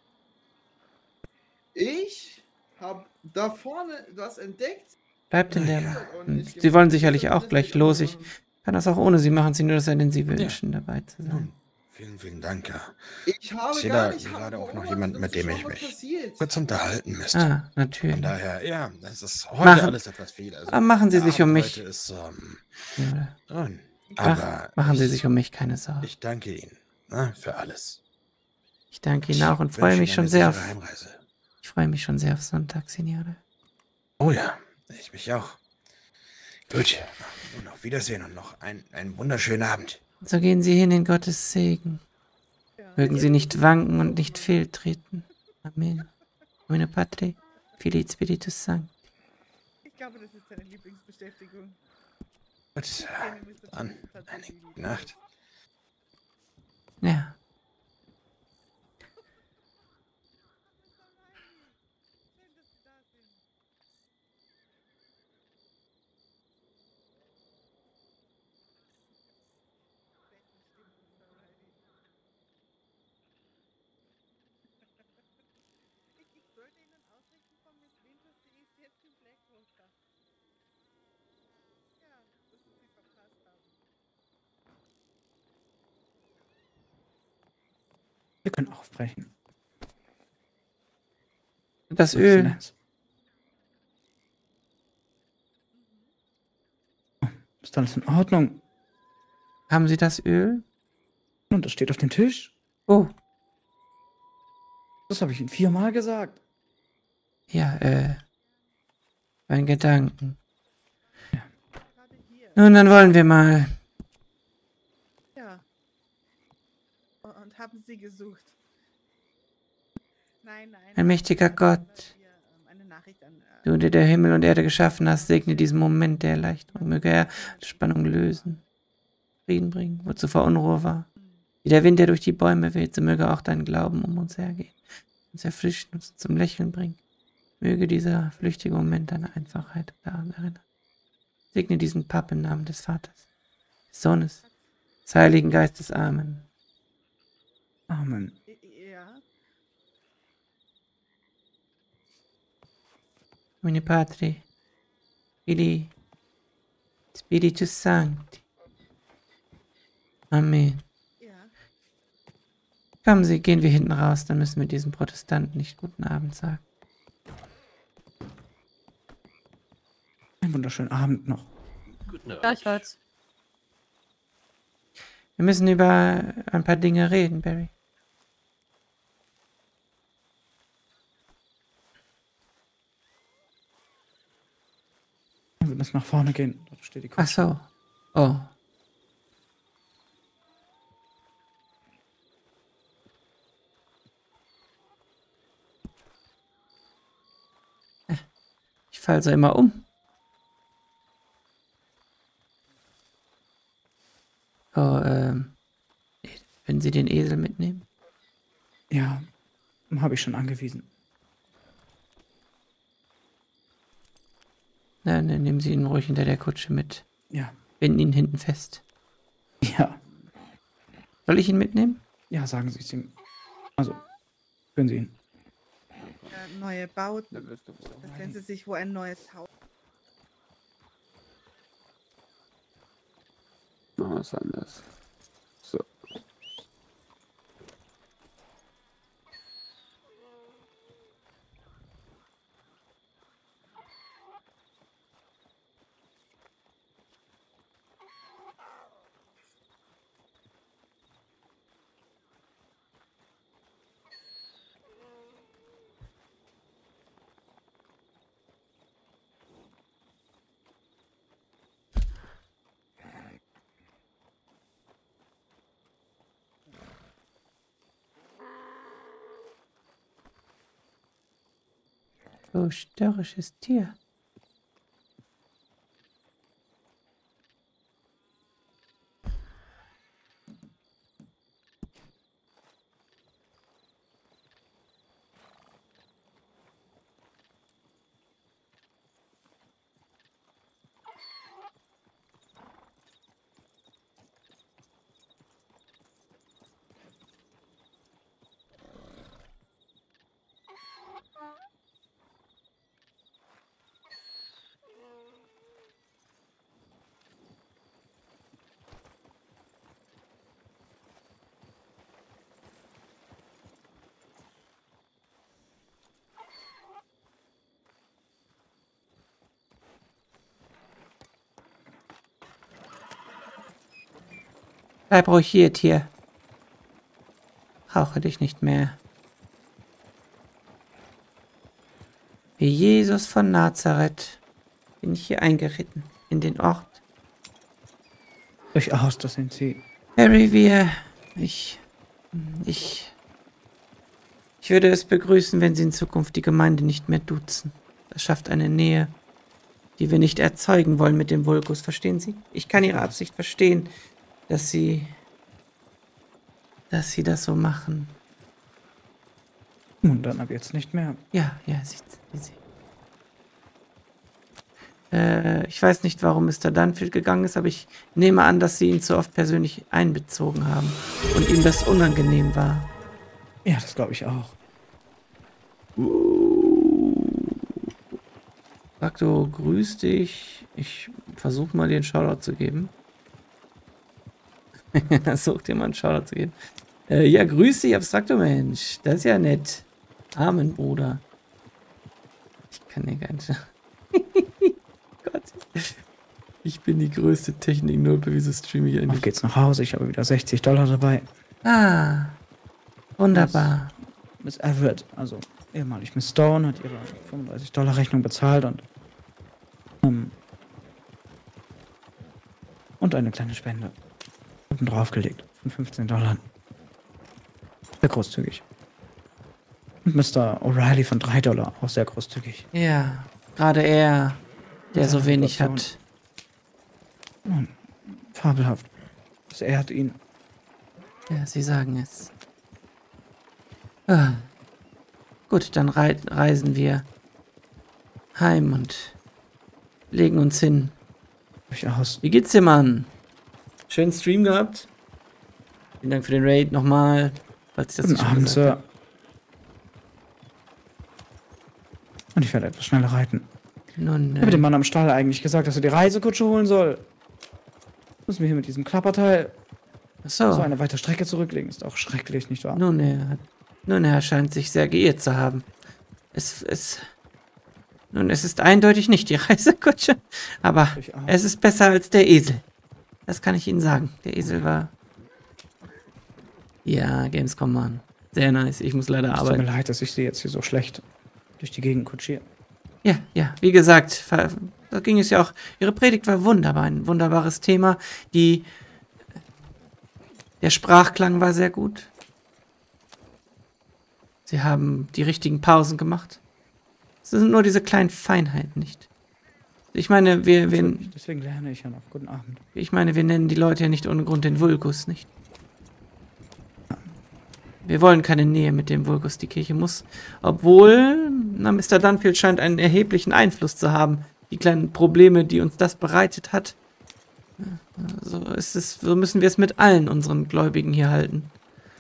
Speaker 9: Ich habe da vorne was entdeckt.
Speaker 1: Bleibt in der...
Speaker 6: Ja.
Speaker 1: Und Sie wollen sicherlich auch gleich los. Ich kann das auch ohne Sie machen, Sie nur, dass denn Sie wünschen, dabei zu sein.
Speaker 6: Nun, vielen, vielen Dank, ja.
Speaker 9: Ich habe
Speaker 6: Ich sehe
Speaker 9: gar
Speaker 6: da
Speaker 9: nicht
Speaker 6: gerade auch noch
Speaker 9: beobachtet,
Speaker 6: jemanden, mit
Speaker 9: dass
Speaker 6: dem
Speaker 9: schon
Speaker 6: ich
Speaker 9: was
Speaker 6: mich
Speaker 9: passiert.
Speaker 6: kurz unterhalten müsste.
Speaker 1: Ah, natürlich.
Speaker 6: Von daher, ja, das ist heute
Speaker 1: Machen-
Speaker 6: alles etwas viel. Also,
Speaker 1: Ah, machen Sie
Speaker 6: der
Speaker 1: sich um
Speaker 6: Abend
Speaker 1: mich.
Speaker 6: Heute ist, ähm,
Speaker 1: Ja,
Speaker 6: nun,
Speaker 1: Mach,
Speaker 6: aber
Speaker 1: machen Sie
Speaker 6: ich,
Speaker 1: sich um mich keine Sorgen.
Speaker 6: ich danke Ihnen, ne, für alles.
Speaker 1: Ich danke Ihnen auch und
Speaker 6: Ich
Speaker 1: freue
Speaker 6: wünsche
Speaker 1: mich
Speaker 6: Ihnen
Speaker 1: schon
Speaker 6: eine
Speaker 1: sehr
Speaker 6: sichere
Speaker 1: auf...
Speaker 6: Heimreise.
Speaker 1: Ich freue mich schon sehr auf Sonntag, Signore.
Speaker 6: Oh ja, ich mich auch. Gut, nun auf Wiedersehen und noch ein, einen wunderschönen Abend.
Speaker 1: So gehen Sie hin in Gottes Segen. Mögen Sie nicht wanken und nicht fehltreten. Amen. Domine Patri, Filii Spiritus Sancti.
Speaker 10: Ich glaube, das ist seine Lieblingsbeschäftigung.
Speaker 6: Gut,
Speaker 10: Ich kenne Mister
Speaker 6: dann
Speaker 10: Phillips
Speaker 6: eine
Speaker 10: tatsächlich
Speaker 6: gute Nacht.
Speaker 1: Ja.
Speaker 10: Schön, dass Sie da sind. Besten Stimmung, Sir Riley. Ich, ich sollte Ihnen ausrichten von Miss Winters, sie ist jetzt in Blackwater. Ja, dass Sie sie verpasst haben.
Speaker 2: Wir können aufbrechen.
Speaker 1: Das
Speaker 2: Was
Speaker 1: Öl.
Speaker 2: denn? Ist alles in Ordnung?
Speaker 1: Haben Sie das Öl?
Speaker 2: Und das steht auf dem Tisch.
Speaker 1: Oh,
Speaker 2: Das habe ich Ihnen viermal gesagt.
Speaker 1: ja, äh. Mein Gedanken.
Speaker 10: Gerade hier.
Speaker 1: Nun, dann wollen wir mal.
Speaker 10: Ja. Und haben Sie gesucht? Nein, nein.
Speaker 1: Ein mächtiger Gott,
Speaker 10: Wir, ähm, eine Nachricht an, äh,
Speaker 1: du, der der Himmel und Erde geschaffen hast, segne diesen Moment der Erleichterung. Möge er die Spannung lösen, Frieden bringen, wo zuvor Unruhe war. Wie der Wind, der durch die Bäume weht, so möge auch dein Glauben um uns hergehen, uns erfrischen, uns zum Lächeln bringen. Möge dieser flüchtige Moment deine Einfachheit daran erinnern. Segne diesen Pub im Namen des Vaters, des Sohnes, des Heiligen Geistes. Amen.
Speaker 2: Amen.
Speaker 10: ja.
Speaker 1: Domine Patri, Filii, Spiritus Sancti. Amen.
Speaker 10: Ja.
Speaker 1: Kommen Sie, gehen wir hinten raus, dann müssen wir diesen Protestanten nicht guten Abend sagen.
Speaker 2: Einen wunderschönen Abend noch.
Speaker 10: Gleichfalls.
Speaker 1: Wir müssen über ein paar Dinge reden, Barry.
Speaker 2: Wir müssen nach vorne gehen. Dort steht die
Speaker 1: Ach
Speaker 2: Kutsche.
Speaker 1: so. Oh. Äh, Ich fall so immer um. Oh, ähm. Wenn Sie den Esel mitnehmen?
Speaker 2: Ja, habe ich schon angewiesen.
Speaker 1: Nein, dann nehmen Sie ihn ruhig hinter der Kutsche mit.
Speaker 2: Ja,
Speaker 1: Binden ihn hinten fest.
Speaker 2: ja,
Speaker 1: Soll ich ihn mitnehmen?
Speaker 2: ja, sagen Sie es ihm. Also, können Sie ihn.
Speaker 10: Äh, neue Bauten.
Speaker 5: Dann wirst du wohl.
Speaker 10: Das nennen Sie sich wohl ein neues Haus.
Speaker 5: Machen wir es anders. So.
Speaker 1: Oh, störrisches Tier. Bleib ruhig hier, Tier. Brauche dich nicht mehr. Wie Jesus von Nazareth bin ich hier eingeritten, in den Ort.
Speaker 2: Durchaus, das sind Sie.
Speaker 1: Harry, wir... Ich... Ich... Ich würde es begrüßen, wenn Sie in Zukunft die Gemeinde nicht mehr duzen. Das schafft eine Nähe, die wir nicht erzeugen wollen mit dem Vulgus, verstehen Sie? Ich kann Ihre Absicht verstehen, dass Sie... dass Sie das so machen.
Speaker 2: Und dann ab jetzt nicht mehr.
Speaker 1: Ja, ja, Sie... Sie äh, ich weiß nicht, warum Mister Dunfield gegangen ist, aber ich nehme an, dass Sie ihn zu oft persönlich einbezogen haben und ihm das unangenehm war.
Speaker 2: Ja, das glaube ich auch.
Speaker 1: Abstrakto, grüß dich. Ich versuche mal dir einen Shoutout zu geben. Versuch dir mal einen Shoutout zu geben. Äh, ja, grüß dich, Abstrakto Mensch. Das ist ja nett. Amen, Bruder. Ich kann dir gar nicht... Gott. Ich bin die größte Technik-Nulpe, wieso streame ich eigentlich?
Speaker 2: Auf geht's nach Hause, ich habe wieder sechzig Dollar dabei.
Speaker 1: Ah, wunderbar.
Speaker 2: Miss Everett, also ehemalig Miss Stone, hat ihre fünfunddreißig Dollar Rechnung bezahlt und ähm, und eine kleine Spende oben draufgelegt von fünfzehn Dollar. Sehr großzügig. Und Mister O'Reilly von drei Dollar, auch sehr großzügig.
Speaker 1: Ja, gerade er, der so wenig hat.
Speaker 2: Nun, fabelhaft. Das ehrt ihn.
Speaker 1: Ja, Sie sagen es. Ah. Gut, dann rei reisen wir heim und legen uns hin.
Speaker 2: Durchaus.
Speaker 1: Wie geht's dir, Mann? Schönen Stream gehabt. Vielen Dank für den Raid nochmal. Falls ich das
Speaker 2: Guten
Speaker 1: nicht schon
Speaker 2: Abend,
Speaker 1: gesagt
Speaker 2: Sir.
Speaker 1: habe.
Speaker 2: Und ich werde etwas schneller reiten.
Speaker 1: Nun,
Speaker 2: Ich habe dem
Speaker 1: äh,
Speaker 2: Mann am Stall eigentlich gesagt, dass er die Reisekutsche holen soll. Müssen wir hier mit diesem Klapperteil
Speaker 1: achso.
Speaker 2: so eine weite Strecke zurücklegen. Ist auch schrecklich, nicht wahr?
Speaker 1: Nun, er hat, nun, er scheint sich sehr geirrt zu haben. Es, es, nun, es ist eindeutig nicht die Reisekutsche, aber
Speaker 2: Durchaus.
Speaker 1: es ist besser als der Esel. Das kann ich Ihnen sagen. Der Esel war... Ja, Gamescom, Mann. Sehr nice. Ich muss leider
Speaker 2: Es tut mir
Speaker 1: arbeiten.
Speaker 2: leid, dass ich sie jetzt hier so schlecht durch die Gegend kutschiere.
Speaker 1: Ja, ja, wie gesagt, da ging es ja auch... Ihre Predigt war wunderbar, ein wunderbares Thema. Die... Der Sprachklang war sehr gut. Sie haben die richtigen Pausen gemacht. Es sind nur diese kleinen Feinheiten, nicht? Ich meine, wir, wir,
Speaker 2: Natürlich, Deswegen lerne ich ja noch. Guten Abend.
Speaker 1: ich meine, wir nennen die Leute ja nicht ohne Grund den Vulgus, nicht? Wir wollen keine Nähe mit dem Vulgus. Die Kirche muss, obwohl, na, Mister Dunfield scheint einen erheblichen Einfluss zu haben. Die kleinen Probleme, die uns das bereitet hat. So ist es, so müssen wir es mit allen unseren Gläubigen hier halten.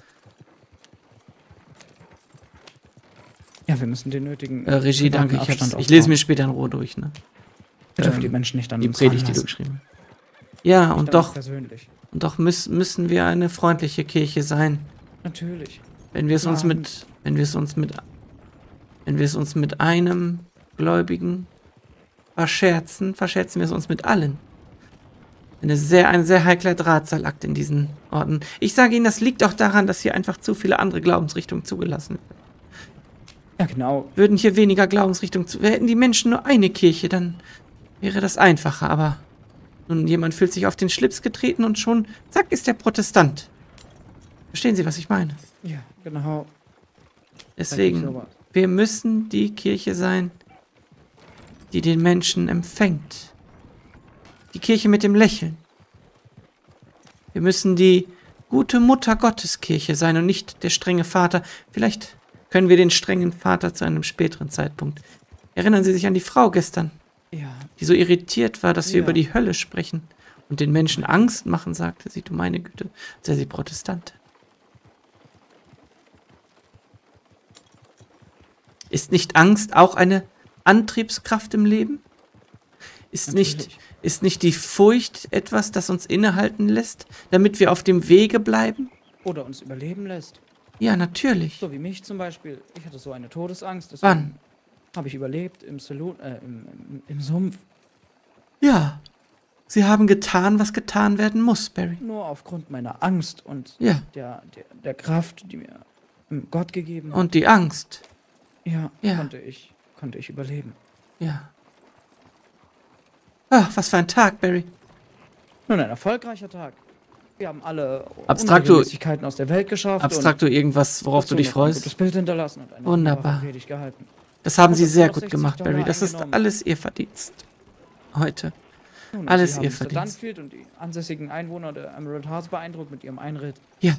Speaker 2: Ja, wir müssen den nötigen
Speaker 1: Äh, Regie,
Speaker 2: privaten
Speaker 1: danke. Ich,
Speaker 2: Abstand
Speaker 1: hab's, ich lese
Speaker 2: aufbauen.
Speaker 1: mir später in Ruhe durch, ne?
Speaker 2: Wir dürfen
Speaker 1: ähm,
Speaker 2: die Menschen nicht an
Speaker 1: Die
Speaker 2: uns
Speaker 1: Predigt, die du
Speaker 2: ranlassen.
Speaker 1: geschrieben hast. Ja,
Speaker 2: Nicht
Speaker 1: und
Speaker 2: an
Speaker 1: doch,
Speaker 2: uns persönlich.
Speaker 1: und doch müß, müssen wir eine freundliche Kirche sein.
Speaker 2: Natürlich.
Speaker 1: Wenn wir es uns
Speaker 2: Guten
Speaker 1: mit, wenn wir es uns mit, wenn wir es uns mit einem Gläubigen verscherzen, verscherzen wir es uns mit allen. Eine sehr, ein sehr heikler Drahtseilakt in diesen Orten. Ich sage Ihnen, das liegt auch daran, dass hier einfach zu viele andere Glaubensrichtungen zugelassen werden.
Speaker 2: Ja, genau.
Speaker 1: Würden hier weniger Glaubensrichtungen zu, hätten die Menschen nur eine Kirche, dann wäre das einfacher, aber nun, jemand fühlt sich auf den Schlips getreten und schon, zack, ist der Protestant. Verstehen Sie, was ich meine?
Speaker 2: Ja, genau.
Speaker 1: Deswegen,
Speaker 2: Sowas.
Speaker 1: Wir müssen die Kirche sein, die den Menschen empfängt. Die Kirche mit dem Lächeln. Wir müssen die gute Mutter Gotteskirche sein und nicht der strenge Vater. Vielleicht können wir den strengen Vater zu einem späteren Zeitpunkt. Erinnern Sie sich an die Frau gestern,
Speaker 2: Ja,
Speaker 1: die so irritiert war, dass wir
Speaker 2: Ja.
Speaker 1: über die Hölle sprechen und den Menschen Angst machen, sagte sie. Du meine Güte, sei sie Protestantin. Ist nicht Angst auch eine Antriebskraft im Leben? Ist nicht,
Speaker 2: Natürlich.
Speaker 1: ist nicht die Furcht etwas, das uns innehalten lässt, damit wir auf dem Wege bleiben?
Speaker 2: oder uns überleben lässt.
Speaker 1: Ja, natürlich.
Speaker 2: So wie mich zum Beispiel. Ich hatte so eine Todesangst.
Speaker 1: Wann?
Speaker 2: Habe ich überlebt im Saloon, äh, im, im, im Sumpf.
Speaker 1: Ja. Sie haben getan, was getan werden muss, Barry.
Speaker 2: Nur aufgrund meiner Angst und
Speaker 1: Ja.
Speaker 2: der, der, der Kraft, die mir ähm, Gott gegeben hat.
Speaker 1: Und die Angst.
Speaker 2: Ja,
Speaker 1: Ja.
Speaker 2: Konnte, ich, konnte ich überleben.
Speaker 1: Ja. Ach, was für ein Tag, Barry.
Speaker 2: Nun, ein erfolgreicher Tag. Wir haben alle
Speaker 1: Abstrakto-
Speaker 2: Unregelmäßigkeiten aus der Welt geschafft.
Speaker 1: Abstrakto irgendwas, worauf du
Speaker 2: dazu
Speaker 1: dich
Speaker 2: noch ein
Speaker 1: freust?
Speaker 2: gutes Bild hinterlassen und eine
Speaker 1: Wunderbar.
Speaker 2: Wunderbar. Predigt gehalten.
Speaker 1: Das haben
Speaker 2: Und
Speaker 1: Sie
Speaker 2: dazu
Speaker 1: sehr
Speaker 2: noch
Speaker 1: gut
Speaker 2: sechzig
Speaker 1: gemacht, Barry.
Speaker 2: Dollar
Speaker 1: Das ist
Speaker 2: eingenommen.
Speaker 1: alles Ihr Verdienst. Heute.
Speaker 2: Nun, und
Speaker 1: Alles
Speaker 2: Sie haben
Speaker 1: Ihr
Speaker 2: Mister
Speaker 1: Verdienst.
Speaker 2: Dunfield und die ansässigen Einwohner der Emerald Hearts beeindruckt mit ihrem Einritt.
Speaker 1: Ja.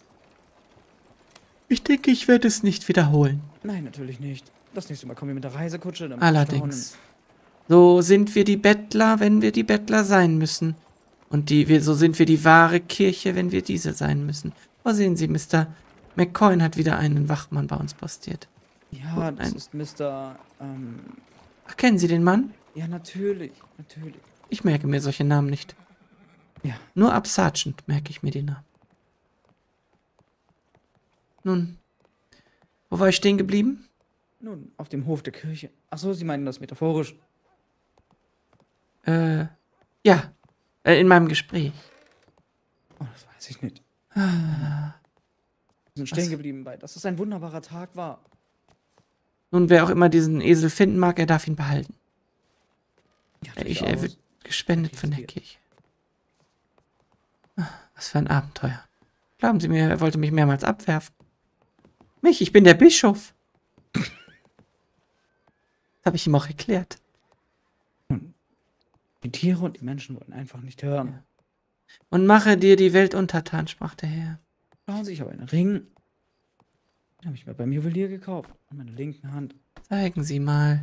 Speaker 1: Ich denke, ich werde es nicht wiederholen.
Speaker 2: Nein, natürlich nicht. Das nächste Mal kommen wir mit der Reisekutsche. damit
Speaker 1: Allerdings. So sind wir die Bettler, wenn wir die Bettler sein müssen. Und die, wir, so sind wir die wahre Kirche, wenn wir diese sein müssen. Oh, sehen Sie, Mister McCoy hat wieder einen Wachmann bei uns postiert.
Speaker 2: Staunen. Ja, das
Speaker 1: Ein-
Speaker 2: ist Mister Ähm,
Speaker 1: Ach, kennen Sie den Mann?
Speaker 2: ja, natürlich. Natürlich.
Speaker 1: Ich merke mir solche Namen nicht.
Speaker 2: Ja.
Speaker 1: Nur ab Sergeant merke ich mir die Namen. Nun, wo war ich stehen geblieben?
Speaker 2: Nun, auf dem Hof der Kirche. Achso, Sie meinen das metaphorisch.
Speaker 1: Äh, ja, äh, in meinem Gespräch.
Speaker 2: Oh, das weiß ich nicht.
Speaker 1: Ah,
Speaker 2: Wir sind stehen
Speaker 1: Was?
Speaker 2: geblieben bei, dass es ein wunderbarer Tag war.
Speaker 1: Nun, wer auch immer diesen Esel finden mag, er darf ihn behalten.
Speaker 2: Ja,
Speaker 1: Er, ich, er wird gespendet von der Kirche. Ah, was für ein Abenteuer. Glauben Sie mir, er wollte mich mehrmals abwerfen. Mich, ich bin der Bischof. Das habe ich ihm auch erklärt.
Speaker 2: Die Tiere und die Menschen wollten einfach nicht hören.
Speaker 1: Ja. Und mache dir die Welt untertan, sprach der Herr.
Speaker 2: Schauen Sie, ich habe einen Ring. Den habe ich mir beim Juwelier gekauft. An meiner linken Hand.
Speaker 1: Zeigen Sie mal.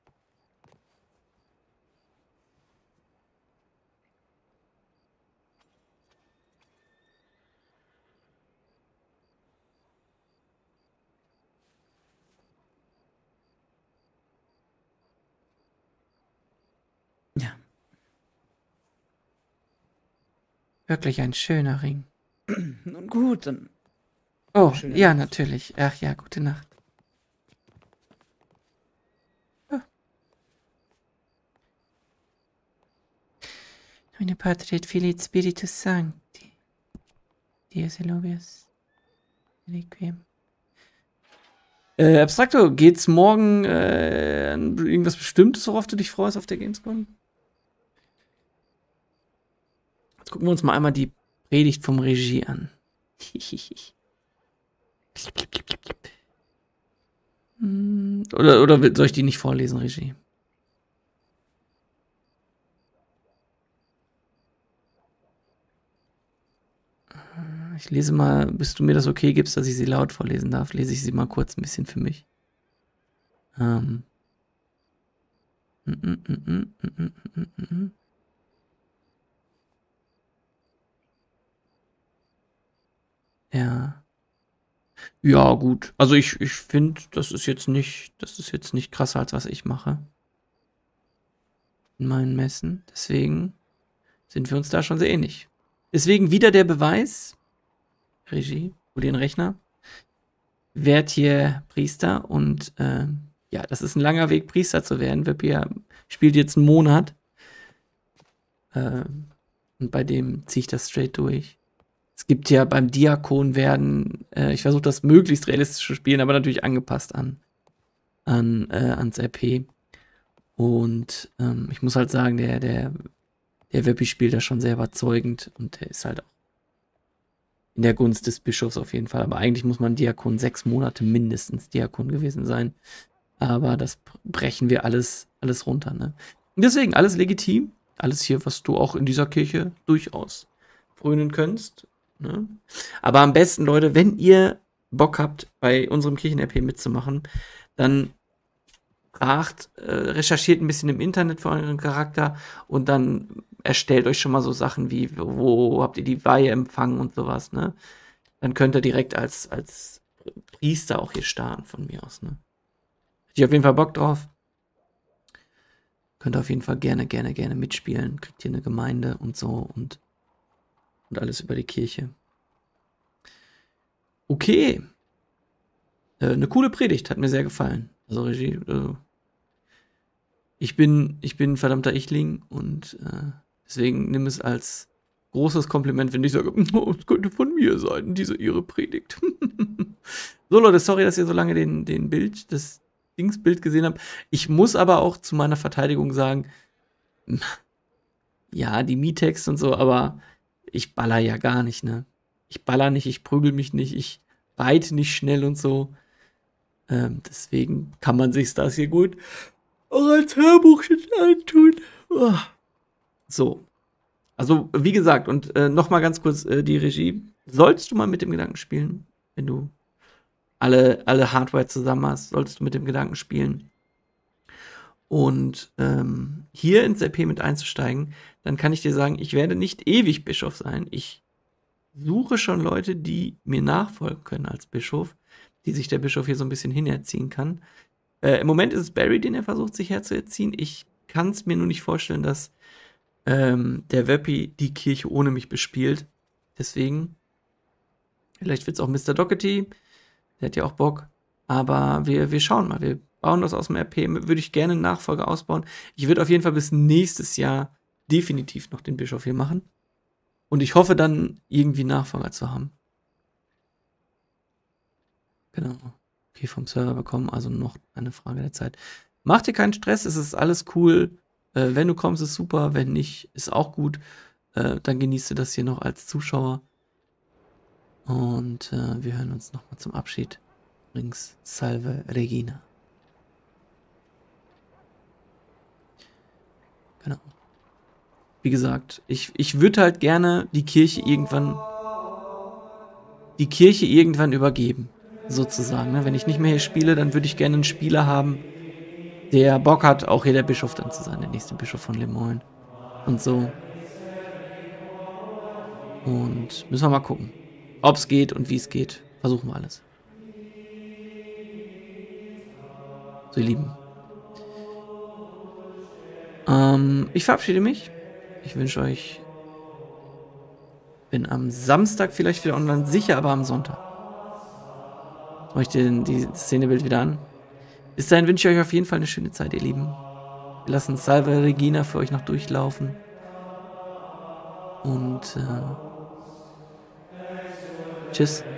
Speaker 2: Ja.
Speaker 1: Wirklich ein schöner Ring.
Speaker 2: Nun gut, dann.
Speaker 1: Oh,
Speaker 2: Schöne
Speaker 1: ja,
Speaker 2: Nacht.
Speaker 1: natürlich. Ach ja, gute Nacht. Ah. Meine Patria et Filii et Spiritus Sancti. Dies Elovius. Requiem. Äh, Abstrakto, geht's morgen äh, an irgendwas Bestimmtes, worauf du dich freust auf der Gamescom? Jetzt gucken wir uns mal einmal die Predigt vom Regie an. Hm, Oder, oder will- soll ich die nicht vorlesen, Regie? Ich lese mal, bis du mir das okay gibst, dass ich sie laut vorlesen darf, lese ich sie mal kurz ein bisschen für mich. Ähm. Mm, mm, mm, mm, mm, mm, mm, mm. Ja. Ja, gut. Also ich, ich finde, das ist jetzt nicht, das ist jetzt nicht krasser, als was ich mache. In meinen Messen. Deswegen sind wir uns da schon sehr ähnlich. Deswegen wieder der Beweis. Regie, hol den Rechner. Werd hier Priester und äh, ja, das ist ein langer Weg, Priester zu werden. Vampir spielt jetzt einen Monat. Äh, und bei dem ziehe ich das straight durch. Es gibt ja beim Diakon werden, äh, ich versuche das möglichst realistisch zu spielen, aber natürlich angepasst an, an äh, ans R P. Und ähm, ich muss halt sagen, der, der, der Webby spielt da schon sehr überzeugend und der ist halt auch in der Gunst des Bischofs auf jeden Fall. Aber eigentlich muss man Diakon sechs Monate mindestens Diakon gewesen sein. Aber das brechen wir alles, alles runter, ne? Und deswegen alles legitim. Alles hier, was du auch in dieser Kirche durchaus frönen könntest. Ne? Aber am besten, Leute, wenn ihr Bock habt, bei unserem Kirchen-R P mitzumachen, dann fragt, äh, recherchiert ein bisschen im Internet für euren Charakter und dann erstellt euch schon mal so Sachen wie, wo habt ihr die Weihe empfangen und sowas, ne? Dann könnt ihr direkt als, als Priester auch hier starten von mir aus, ne? Hätte ich auf jeden Fall Bock drauf. Könnt ihr auf jeden Fall gerne, gerne, gerne mitspielen. Kriegt hier eine Gemeinde und so und, und alles über die Kirche. Okay. Äh, eine coole Predigt, hat mir sehr gefallen. Also Regie, äh, ich bin, ich bin ein verdammter Ichling und äh, deswegen nimm es als großes Kompliment, wenn ich sage, oh, es könnte von mir sein, diese ihre Predigt. So Leute, sorry, dass ihr so lange den, den Bild, das Dingsbild gesehen habt. Ich muss aber auch zu meiner Verteidigung sagen, ja, die Mietext und so, aber ich baller ja gar nicht, ne? Ich baller nicht, ich prügel mich nicht, ich reite nicht schnell und so. Ähm, deswegen kann man sich das hier gut auch als Hörbuch antun. Oh. So. Also, wie gesagt, und äh, nochmal ganz kurz äh, die Regie. Solltest du mal mit dem Gedanken spielen, wenn du alle, alle Hardware zusammen hast, solltest du mit dem Gedanken spielen. Und ähm, hier ins R P mit einzusteigen, dann kann ich dir sagen, ich werde nicht ewig Bischof sein. Ich suche schon Leute, die mir nachfolgen können als Bischof, die sich der Bischof hier so ein bisschen hinerziehen kann. Äh, Im Moment ist es Barry, den er versucht, sich herzuerziehen. Ich kann es mir nur nicht vorstellen, dass ähm, der Wöppi die Kirche ohne mich bespielt. Deswegen, vielleicht wird es auch Mister Doherty, der hat ja auch Bock. Aber wir, wir schauen mal, wir bauen das aus dem R P. Würde ich gerne einen Nachfolger ausbauen. Ich würde auf jeden Fall bis nächstes Jahr definitiv noch den Bischof hier machen. Und ich hoffe dann, irgendwie Nachfolger zu haben. Genau. Okay, vom Server bekommen, also noch eine Frage der Zeit. Mach dir keinen Stress, es ist alles cool. Äh, wenn du kommst, ist super. Wenn nicht, ist auch gut. Äh, dann genießt du das hier noch als Zuschauer. Und äh, wir hören uns nochmal zum Abschied. Übrigens, Salve Regina. Genau. Wie gesagt, ich, ich würde halt gerne die Kirche irgendwann die Kirche irgendwann übergeben, sozusagen. Ne? Wenn ich nicht mehr hier spiele, dann würde ich gerne einen Spieler haben, der Bock hat, auch hier der Bischof dann zu sein, der nächste Bischof von Lemoyne. Und so. Und müssen wir mal gucken, ob es geht und wie es geht. Versuchen wir alles. So, ihr Lieben. Ähm, ich verabschiede mich. Ich wünsche euch... Bin am Samstag vielleicht wieder online, sicher aber am Sonntag. Jetzt mache ich den, die Szenebild wieder an. Bis dahin wünsche ich euch auf jeden Fall eine schöne Zeit, ihr Lieben. Wir lassen Salve Regina für euch noch durchlaufen. Und äh, tschüss.